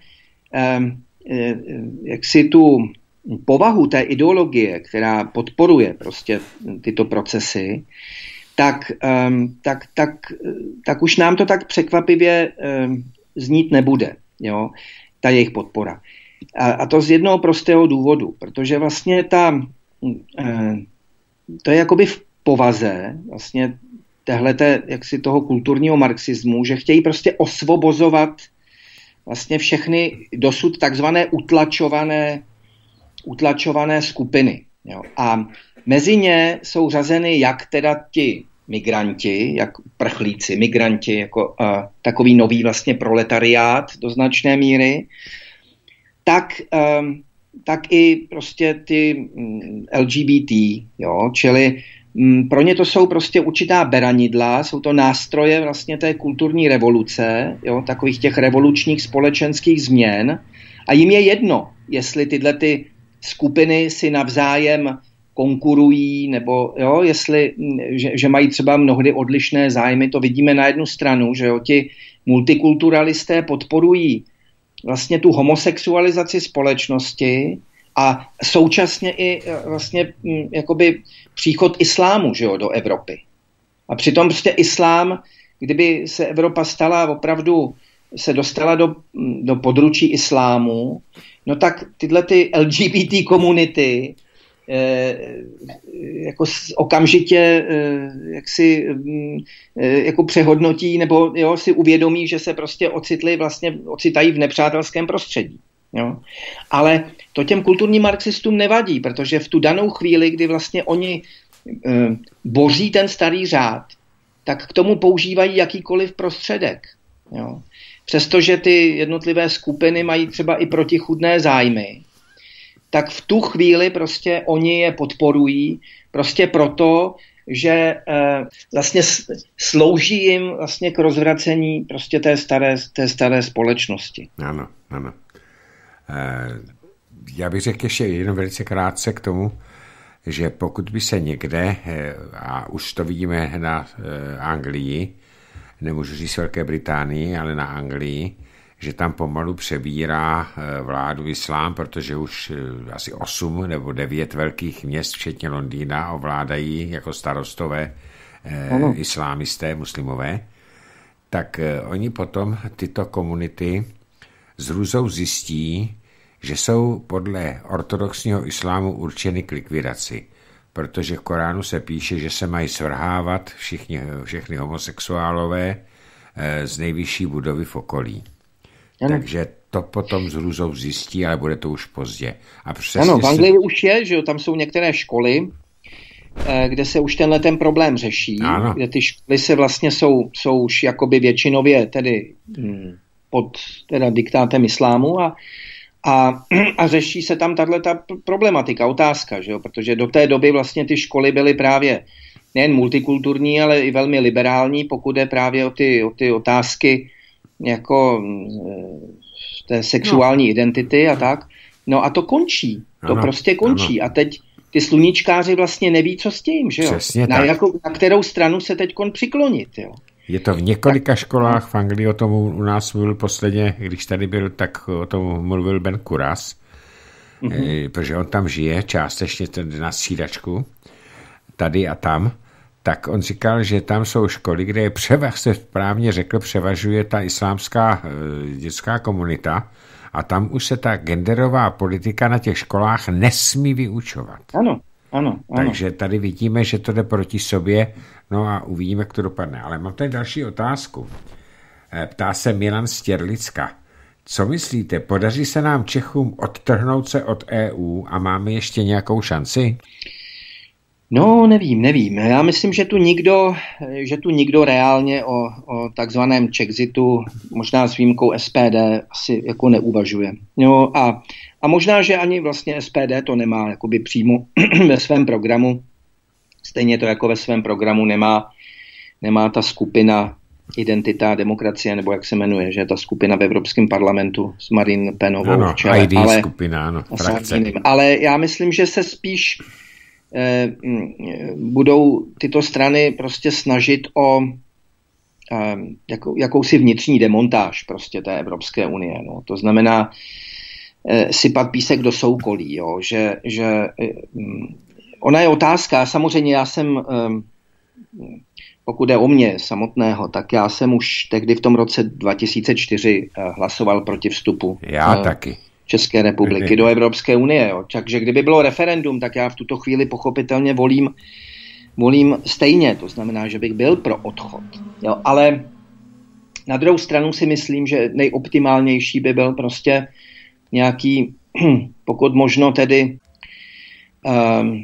jak si tu povahu té ideologie, která podporuje prostě tyto procesy, tak, tak, tak, tak už nám to tak překvapivě znít nebude, jo, ta jejich podpora. A, a to z jednoho prostého důvodu, protože vlastně ta, to je jakoby v povaze vlastně téhleté, jaksi toho kulturního marxismu, že chtějí prostě osvobozovat vlastně všechny dosud takzvané utlačované, utlačované skupiny. Jo. A mezi ně jsou řazeny jak teda ti migranti, jak prchlíci, migranti, jako uh, takový nový vlastně proletariát do značné míry, tak, um, tak i prostě ty um, L G B T, jo, čili um, pro ně to jsou prostě určitá beranidla, jsou to nástroje vlastně té kulturní revoluce, jo, takových těch revolučních společenských změn a jim je jedno, jestli tyhle ty skupiny si navzájem konkurují, nebo jo, jestli, že, že mají třeba mnohdy odlišné zájmy, to vidíme na jednu stranu, že jo, ti multikulturalisté podporují vlastně tu homosexualizaci společnosti a současně i vlastně jakoby příchod islámu, že jo, do Evropy. A přitom prostě islám, kdyby se Evropa stala opravdu, se dostala do, do područí islámu, no tak tyhle ty L G B T komunity eh, jako okamžitě eh, jak si eh, jako přehodnotí nebo jo, si uvědomí, že se prostě ocitli vlastně ocitají v nepřátelském prostředí. Jo. Ale to těm kulturním marxistům nevadí, protože v tu danou chvíli, kdy vlastně oni e, boří ten starý řád, tak k tomu používají jakýkoliv prostředek. Jo. Přestože ty jednotlivé skupiny mají třeba i protichůdné zájmy, tak v tu chvíli prostě oni je podporují prostě proto, že e, vlastně slouží jim vlastně k rozvracení prostě té staré, té staré společnosti. Ano, ano. Já bych řekl ještě jenom velice krátce k tomu, že pokud by se někde, a už to vidíme na Anglii, nemůžu říct Velké Británii, ale na Anglii, že tam pomalu přebírá vládu islám, protože už asi osm nebo devět velkých měst, včetně Londýna, ovládají jako starostové ano. islámisté, muslimové, tak oni potom tyto komunity s hrůzou zjistí, že jsou podle ortodoxního islámu určeny k likvidaci, protože v Koránu se píše, že se mají svrhávat všichni, všechny homosexuálové z nejvyšší budovy v okolí. Ano. Takže to potom s hrůzou zjistí, ale bude to už pozdě. A ano, v Anglii se... už je, že jo, tam jsou některé školy, kde se už tenhle ten problém řeší, ano. Kde ty školy se vlastně jsou, jsou už jakoby většinově tedy hmm, pod teda diktátem islámu a, a, a řeší se tam tato problematika, otázka, že jo? Protože do té doby vlastně ty školy byly právě nejen multikulturní, ale i velmi liberální, pokud je právě o ty, o ty otázky jako té sexuální no. identity a tak. No a to končí, to ano, prostě končí ano. A teď ty sluníčkáři vlastně neví, co s tím, že jo? Na, jakou, na kterou stranu se teďkon přiklonit, jo? Je to v několika tak, školách v Anglii, o tom u nás mluvil posledně, když tady byl, tak o tom mluvil Ben Kuras, mm-hmm. protože on tam žije částečně na střídačku, tady a tam, tak on říkal, že tam jsou školy, kde je převah, se správně řekl, převažuje ta islámská dětská komunita a tam už se ta genderová politika na těch školách nesmí vyučovat. Ano. Ano, ano. Takže tady vidíme, že to jde proti sobě, no a uvidíme, jak to dopadne. Ale mám tady další otázku. Ptá se Milan Stěrlicka. Co myslíte, podaří se nám Čechům odtrhnout se od E U a máme ještě nějakou šanci? No, nevím, nevím. Já myslím, že tu nikdo, že tu nikdo reálně o, o takzvaném Czexitu, možná s výjimkou S P D, asi jako neuvažuje. No a, a možná, že ani vlastně S P D to nemá jakoby přímo ve svém programu. Stejně to jako ve svém programu nemá, nemá ta skupina Identita a demokracie, nebo jak se jmenuje, že ta skupina v Evropském parlamentu s Marine Penovou. Ano, čele, I D ale, skupina, ano, frakce. Ale já myslím, že se spíš eh, budou tyto strany prostě snažit o eh, jakou, jakousi vnitřní demontáž prostě té Evropské unie. No. To znamená eh, sypat písek do soukolí, jo, že, že eh, ona je otázka, samozřejmě já jsem eh, pokud je o mě samotného, tak já jsem už tehdy v tom roce dva tisíce čtyři hlasoval proti vstupu já taky. České republiky do Evropské unie. Jo. Takže kdyby bylo referendum, tak já v tuto chvíli pochopitelně volím, volím stejně. To znamená, že bych byl pro odchod. Jo. Ale na druhou stranu si myslím, že nejoptimálnější by byl prostě nějaký, pokud možno tedy um,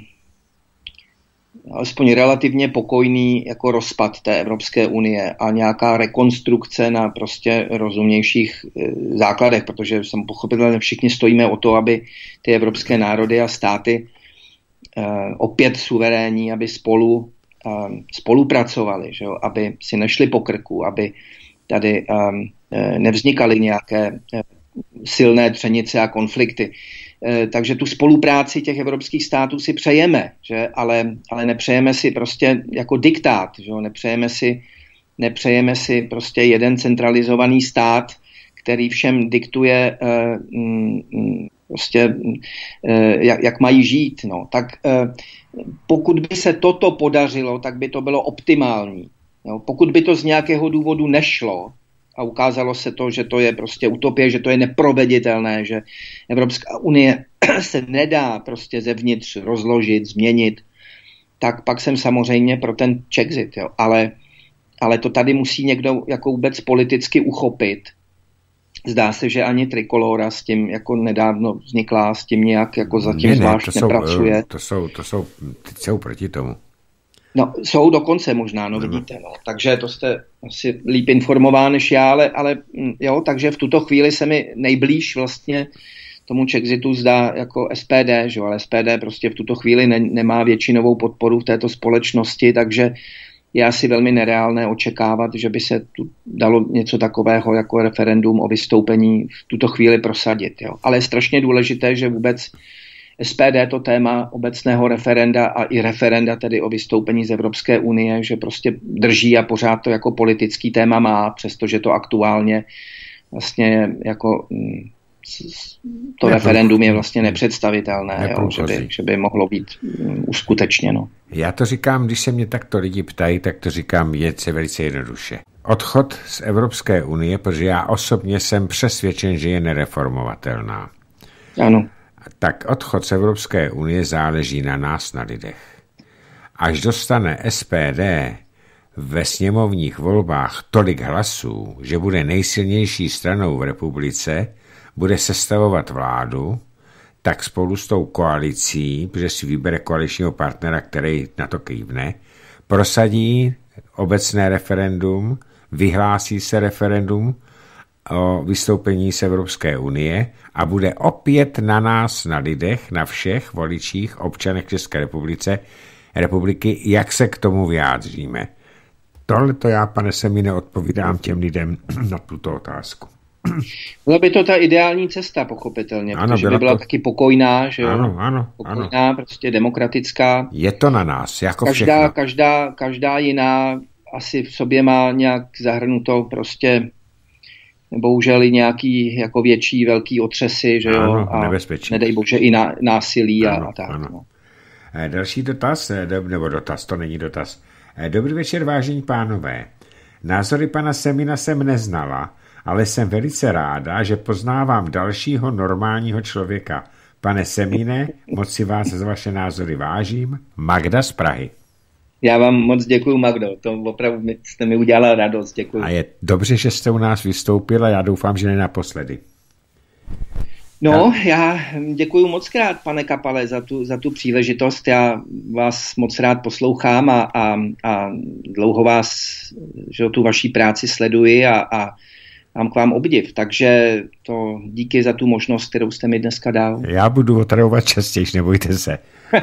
alespoň relativně pokojný jako rozpad té Evropské unie a nějaká rekonstrukce na prostě rozumnějších e, základech, protože jsem pochopitelně všichni stojíme o to, aby ty evropské národy a státy e, opět suverénní, aby spolu e, spolupracovali, že jo? Aby si nešli po krku, aby tady e, nevznikaly nějaké e, silné třenice a konflikty. Takže tu spolupráci těch evropských států si přejeme, že? Ale, ale nepřejeme si prostě jako diktát, že? Nepřejeme si nepřejeme si prostě jeden centralizovaný stát, který všem diktuje uh, prostě, uh, jak, jak mají žít. No. Tak uh, pokud by se toto podařilo, tak by to bylo optimální. No. Pokud by to z nějakého důvodu nešlo a ukázalo se to, že to je prostě utopie, že to je neproveditelné, že Evropská unie se nedá prostě zevnitř rozložit, změnit, tak pak jsem samozřejmě pro ten Czexit. Jo. Ale, ale to tady musí někdo jako vůbec politicky uchopit. Zdá se, že ani Trikolora s tím jako nedávno vznikla, s tím nějak jako zatím ne, ne, zvlášť to nepracuje. Jsou, to jsou, to jsou, ty jsou proti tomu. No, jsou dokonce možná, no vidíte, no. Takže to jste asi líp informován než já, ale, ale jo, takže v tuto chvíli se mi nejblíž vlastně tomu Czexitu zdá jako S P D, že jo, ale S P D prostě v tuto chvíli ne, nemá většinovou podporu v této společnosti, takže je asi velmi nereálné očekávat, že by se tu dalo něco takového jako referendum o vystoupení v tuto chvíli prosadit. Jo. Ale je strašně důležité, že vůbec S P D to téma obecného referenda a i referenda tedy o vystoupení z Evropské unie, že prostě drží a pořád to jako politický téma má, přestože to aktuálně vlastně jako to referendum je vlastně nepředstavitelné, jo, že, by, že by mohlo být uskutečněno. Já to říkám, když se mě takto lidi ptají, tak to říkám věci velice jednoduše. Odchod z Evropské unie, protože já osobně jsem přesvědčen, že je nereformovatelná. Ano. Tak odchod z Evropské unie záleží na nás, na lidech. Až dostane S P D ve sněmovních volbách tolik hlasů, že bude nejsilnější stranou v republice, bude sestavovat vládu, tak spolu s tou koalicí, protože si vybere koaličního partnera, který na to kývne, prosadí obecné referendum, vyhlásí se referendum o vystoupení z Evropské unie a bude opět na nás, na lidech, na všech voličích, občanech České republice, republiky, jak se k tomu vyjádříme. Tohle to já, pane Semíne, odpovídám těm lidem na tuto otázku. Byla by to ta ideální cesta, pochopitelně, ano, protože byla by byla to... taky pokojná, že jo? Ano, ano, pokojná, ano. Prostě demokratická. Je to na nás, jako každá, všechno. Každá, každá jiná asi v sobě má nějak zahrnuto prostě bohužel i nějaký jako větší, velký otřesy, že jo? Ano, a nebezpečí. Nedej bože i ná, násilí ano, a, a tak. Ano. No. Další dotaz, nebo dotaz, to není dotaz. Dobrý večer, vážení pánové. Názory pana Semina jsem neznala, ale jsem velice ráda, že poznávám dalšího normálního člověka. Pane Semíne, moc si vás za vaše názory vážím. Magda z Prahy. Já vám moc děkuju, Magdo. To opravdu jste mi udělala radost. Děkuju. A je dobře, že jste u nás vystoupila. Já doufám, že ne naposledy. No, já děkuju moc krát, pane Kapale, za tu, za tu příležitost. Já vás moc rád poslouchám a, a, a dlouho vás, že tu vaší práci sleduji a, a mám k vám obdiv. Takže to díky za tu možnost, kterou jste mi dneska dal. Já budu otravovat častěji, nebojte se.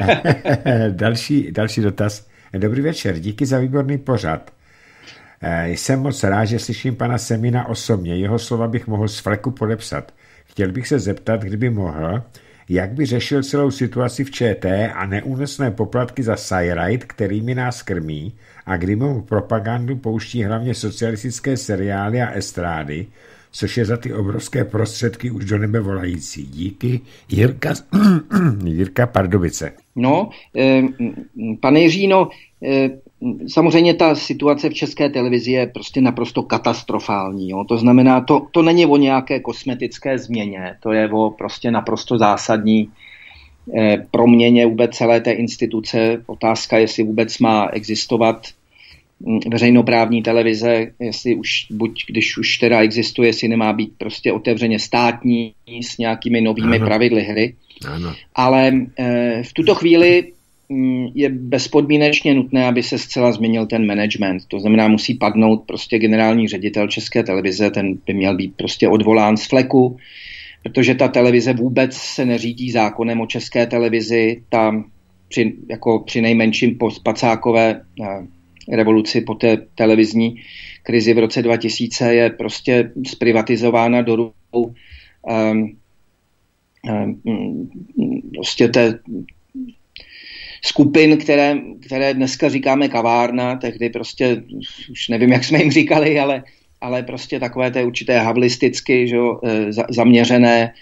další, další dotaz. Dobrý večer, díky za výborný pořad. Jsem moc rád, že slyším pana Semina osobně. Jeho slova bych mohl z fleku podepsat. Chtěl bych se zeptat, kdyby mohl, jak by řešil celou situaci v ČT a neúnosné poplatky za Sajrajt, kterými nás krmí, a kdy mu propagandu pouští hlavně socialistické seriály a estrády, což je za ty obrovské prostředky už do nebe volající. Díky. Jirka, Jirka Pardubice. No, eh, pane Jiříno, eh, samozřejmě ta situace v České televizi je prostě naprosto katastrofální. Jo? To znamená, to, to není o nějaké kosmetické změně, to je o prostě naprosto zásadní eh, proměně vůbec celé té instituce. Otázka, jestli vůbec má existovat veřejnoprávní televize, jestli už, buď když už teda existuje, jestli nemá být prostě otevřeně státní s nějakými novými ano. pravidly hry. Ano. Ale e, v tuto chvíli m, je bezpodmínečně nutné, aby se zcela změnil ten management. To znamená, musí padnout prostě generální ředitel České televize, ten by měl být prostě odvolán z fleku, protože ta televize vůbec se neřídí zákonem o České televizi, ta při, jako při nejmenším po spacákové e, revoluci, po té televizní krizi v roce dva tisíce je prostě zprivatizována do rukou um, um, prostě té skupin, které, které dneska říkáme kavárna, tehdy prostě, už nevím, jak jsme jim říkali, ale, ale prostě takové té určité havlisticky, že jo, zaměřené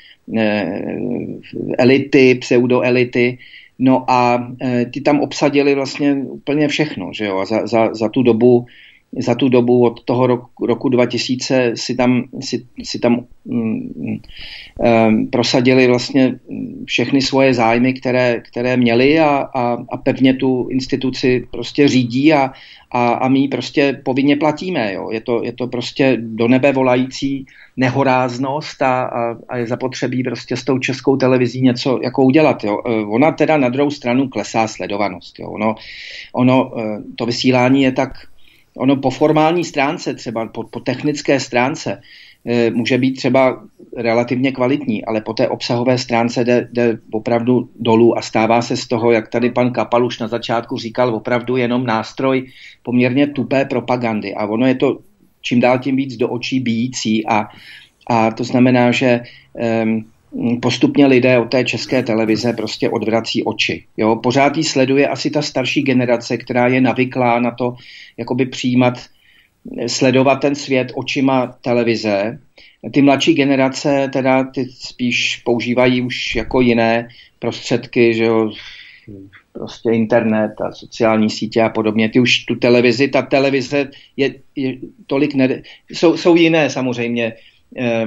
elity, pseudoelity. No a ty tam obsadili vlastně úplně všechno, že jo, a za, za, za tu dobu za tu dobu od toho roku, roku dva tisíce si tam, si, si tam um, um, prosadili vlastně všechny svoje zájmy, které, které měli a, a, a pevně tu instituci prostě řídí a, a, a my ji prostě povinně platíme. Jo. Je, to, je to prostě do nebe volající nehoráznost a, a, a je zapotřebí prostě s tou Českou televizí něco jako udělat. Jo. Ona teda na druhou stranu klesá sledovanost. Jo. Ono, ono, to vysílání je tak Ono po formální stránce, třeba po, po technické stránce, e, může být třeba relativně kvalitní, ale po té obsahové stránce jde, jde opravdu dolů a stává se z toho, jak tady pan Kapal už na začátku říkal, opravdu jenom nástroj poměrně tupé propagandy. A ono je to čím dál tím víc do očí bijící a, a to znamená, že e, postupně lidé od té České televize prostě odvrací oči. Jo? Pořád jí sleduje asi ta starší generace, která je navyklá na to, jakoby přijímat, sledovat ten svět očima televize. Ty mladší generace teda ty spíš používají už jako jiné prostředky, že jo, prostě internet a sociální sítě a podobně. Ty už tu televizi, ta televize je, je tolik, ne, jsou, jsou jiné samozřejmě, eh,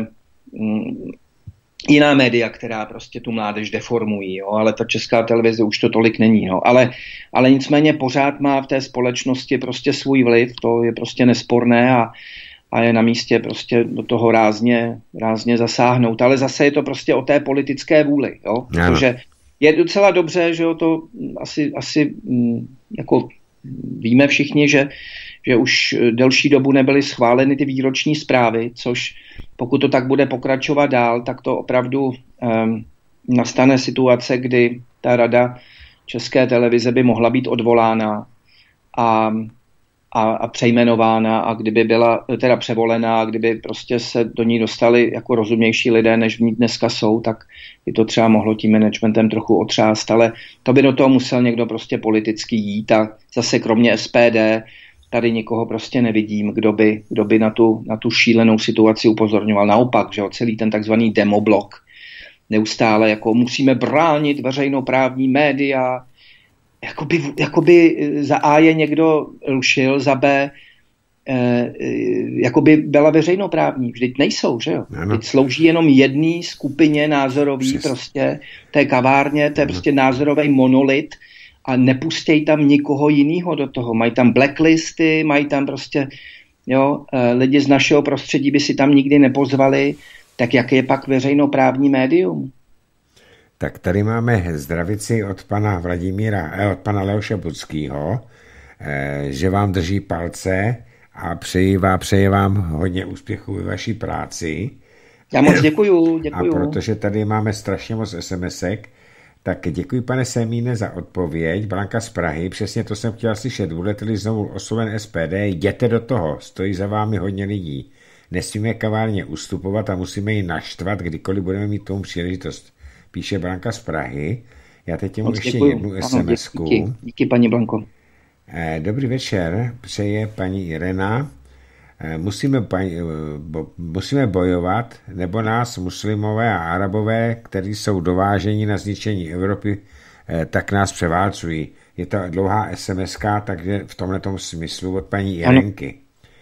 jiná média, která prostě tu mládež deformují, jo, ale ta Česká televize už to tolik není. Jo. Ale, ale nicméně pořád má v té společnosti prostě svůj vliv, to je prostě nesporné a, a je na místě prostě do toho rázně, rázně zasáhnout. Ale zase je to prostě o té politické vůli, jo, protože je docela dobře, že jo, to asi, asi jako víme všichni, že, že už delší dobu nebyly schváleny ty výroční zprávy, což pokud to tak bude pokračovat dál, tak to opravdu um, nastane situace, kdy ta rada České televize by mohla být odvolána a, a, a přejmenována a kdyby byla teda převolená a kdyby prostě se do ní dostali jako rozumnější lidé, než v ní dneska jsou, tak by to třeba mohlo tím managementem trochu otřást, ale to by do toho musel někdo prostě politicky jít a zase kromě S P D tady nikoho prostě nevidím, kdo by, kdo by na, tu, na tu šílenou situaci upozorňoval. Naopak, že jo, celý ten takzvaný demoblok neustále jako musíme bránit veřejnoprávní média, jakoby, jakoby za A je někdo rušil, za B eh, jakoby byla veřejnoprávní. Vždyť nejsou, že jo. Teď slouží jenom jedné skupině názorový Přes. prostě té kavárně, to je prostě názorový monolit, a nepustějí tam nikoho jiného do toho. Mají tam blacklisty, mají tam prostě, jo, lidi z našeho prostředí by si tam nikdy nepozvali, tak jak je pak veřejnoprávní médium? Tak tady máme zdravici od pana Vladimíra, od pana Leoše Budskýho, že vám drží palce a přeji vám, přeji vám hodně úspěchů ve vaší práci. Já moc děkuju, děkuju. A protože tady máme strašně moc SMSek, tak děkuji, pane Semíne, za odpověď. Blanka z Prahy, přesně to jsem chtěl slyšet. Budete-li znovu osloven S P D, jděte do toho, stojí za vámi hodně lidí. Nesmíme kavárně ustupovat a musíme ji naštvat, kdykoliv budeme mít tomu příležitost. Píše Blanka z Prahy. Já teď mu ještě děkuju. jednu SMSku. Díky, díky, paní Blanko. Dobrý večer, přeje paní Irena. Musíme, bo, musíme bojovat, nebo nás muslimové a arabové, kteří jsou dováženi na zničení Evropy, tak nás převálcují. Je to dlouhá SMSka, takže v tomhletom smyslu od paní Irenky.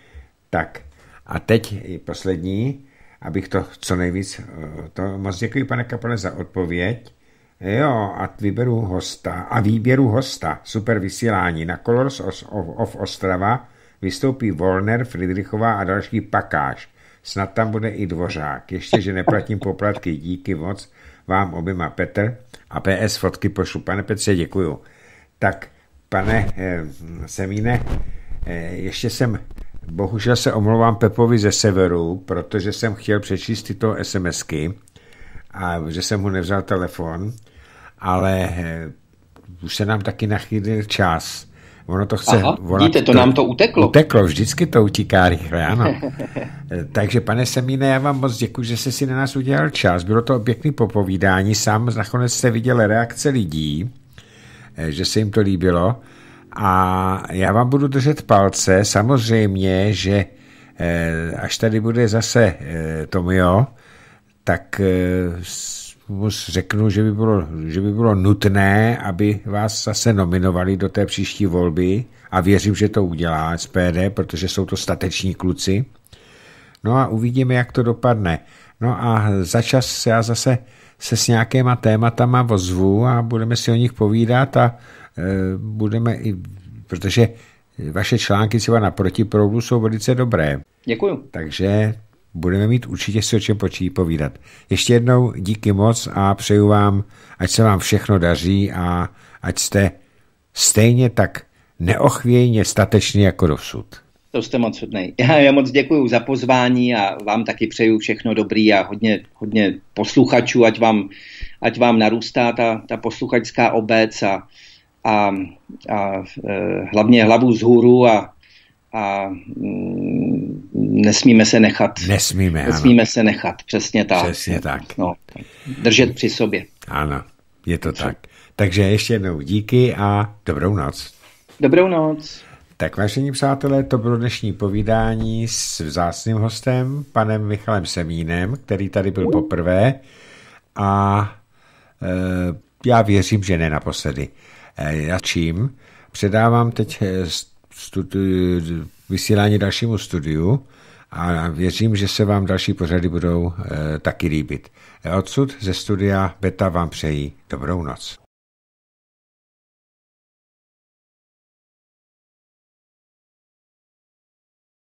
Tak a teď poslední, abych to co nejvíc, to moc děkuji, pane Kapale, za odpověď. Jo, a výběru hosta, a výběru hosta, super vysílání na Colors of, of Ostrava, vystoupí Volner, Friedrichová a další pakáž. Snad tam bude i Dvořák. Ještě, že neplatím poplatky. Díky moc vám oběma, Petr. A P S fotky pošlu. Pane Petře, děkuju. Tak, pane eh, Semíne, eh, ještě jsem, bohužel se omlouvám Pepovi ze severu, protože jsem chtěl přečíst tyto SMSky a že jsem mu nevzal telefon, ale eh, už se nám taky nachýlil čas. Ono to chce... Aha, víte, to, to nám to uteklo. Uteklo, vždycky to utíká rychle, ano. Takže, pane Semíne, já vám moc děkuji, že jste si na nás udělal čas. Bylo to pěkný popovídání, sám nakonec jste viděl reakce lidí. že se jim to líbilo a já vám budu držet palce. Samozřejmě, že až tady bude zase Tomio, tak mu řeknu, že by, bylo, že by bylo nutné, aby vás zase nominovali do té příští volby a věřím, že to udělá S P D, protože jsou to stateční kluci. No a uvidíme, jak to dopadne. No a za čas já zase se s nějakýma tématama ozvu a budeme si o nich povídat a e, budeme i, protože vaše články třeba na Protiproudu jsou velice dobré. Děkuju. Takže budeme mít určitě si o čem povídat. Ještě jednou díky moc a přeju vám, ať se vám všechno daří a ať jste stejně tak neochvějně stateční jako dosud. To jste moc hodnej. Já, já moc děkuju za pozvání a vám taky přeju všechno dobrý a hodně, hodně posluchačů, ať vám, ať vám narůstá ta, ta posluchačská obec a, a, a e, hlavně hlavu vzhůru a, a mm, nesmíme se nechat. Nesmíme, Nesmíme ano. se nechat, přesně tak. Přesně tak. No, držet při sobě. Ano, je to tak. Takže ještě jednou díky a dobrou noc. Dobrou noc. Tak vážení přátelé, to bylo dnešní povídání s vzácným hostem, panem Michalem Semínem, který tady byl poprvé a e, já věřím, že ne naposledy. E, já čím předávám teď studi- vysílání dalšímu studiu a věřím, že se vám další pořady budou e, taky líbit. E, odsud ze studia Beta vám přejí dobrou noc.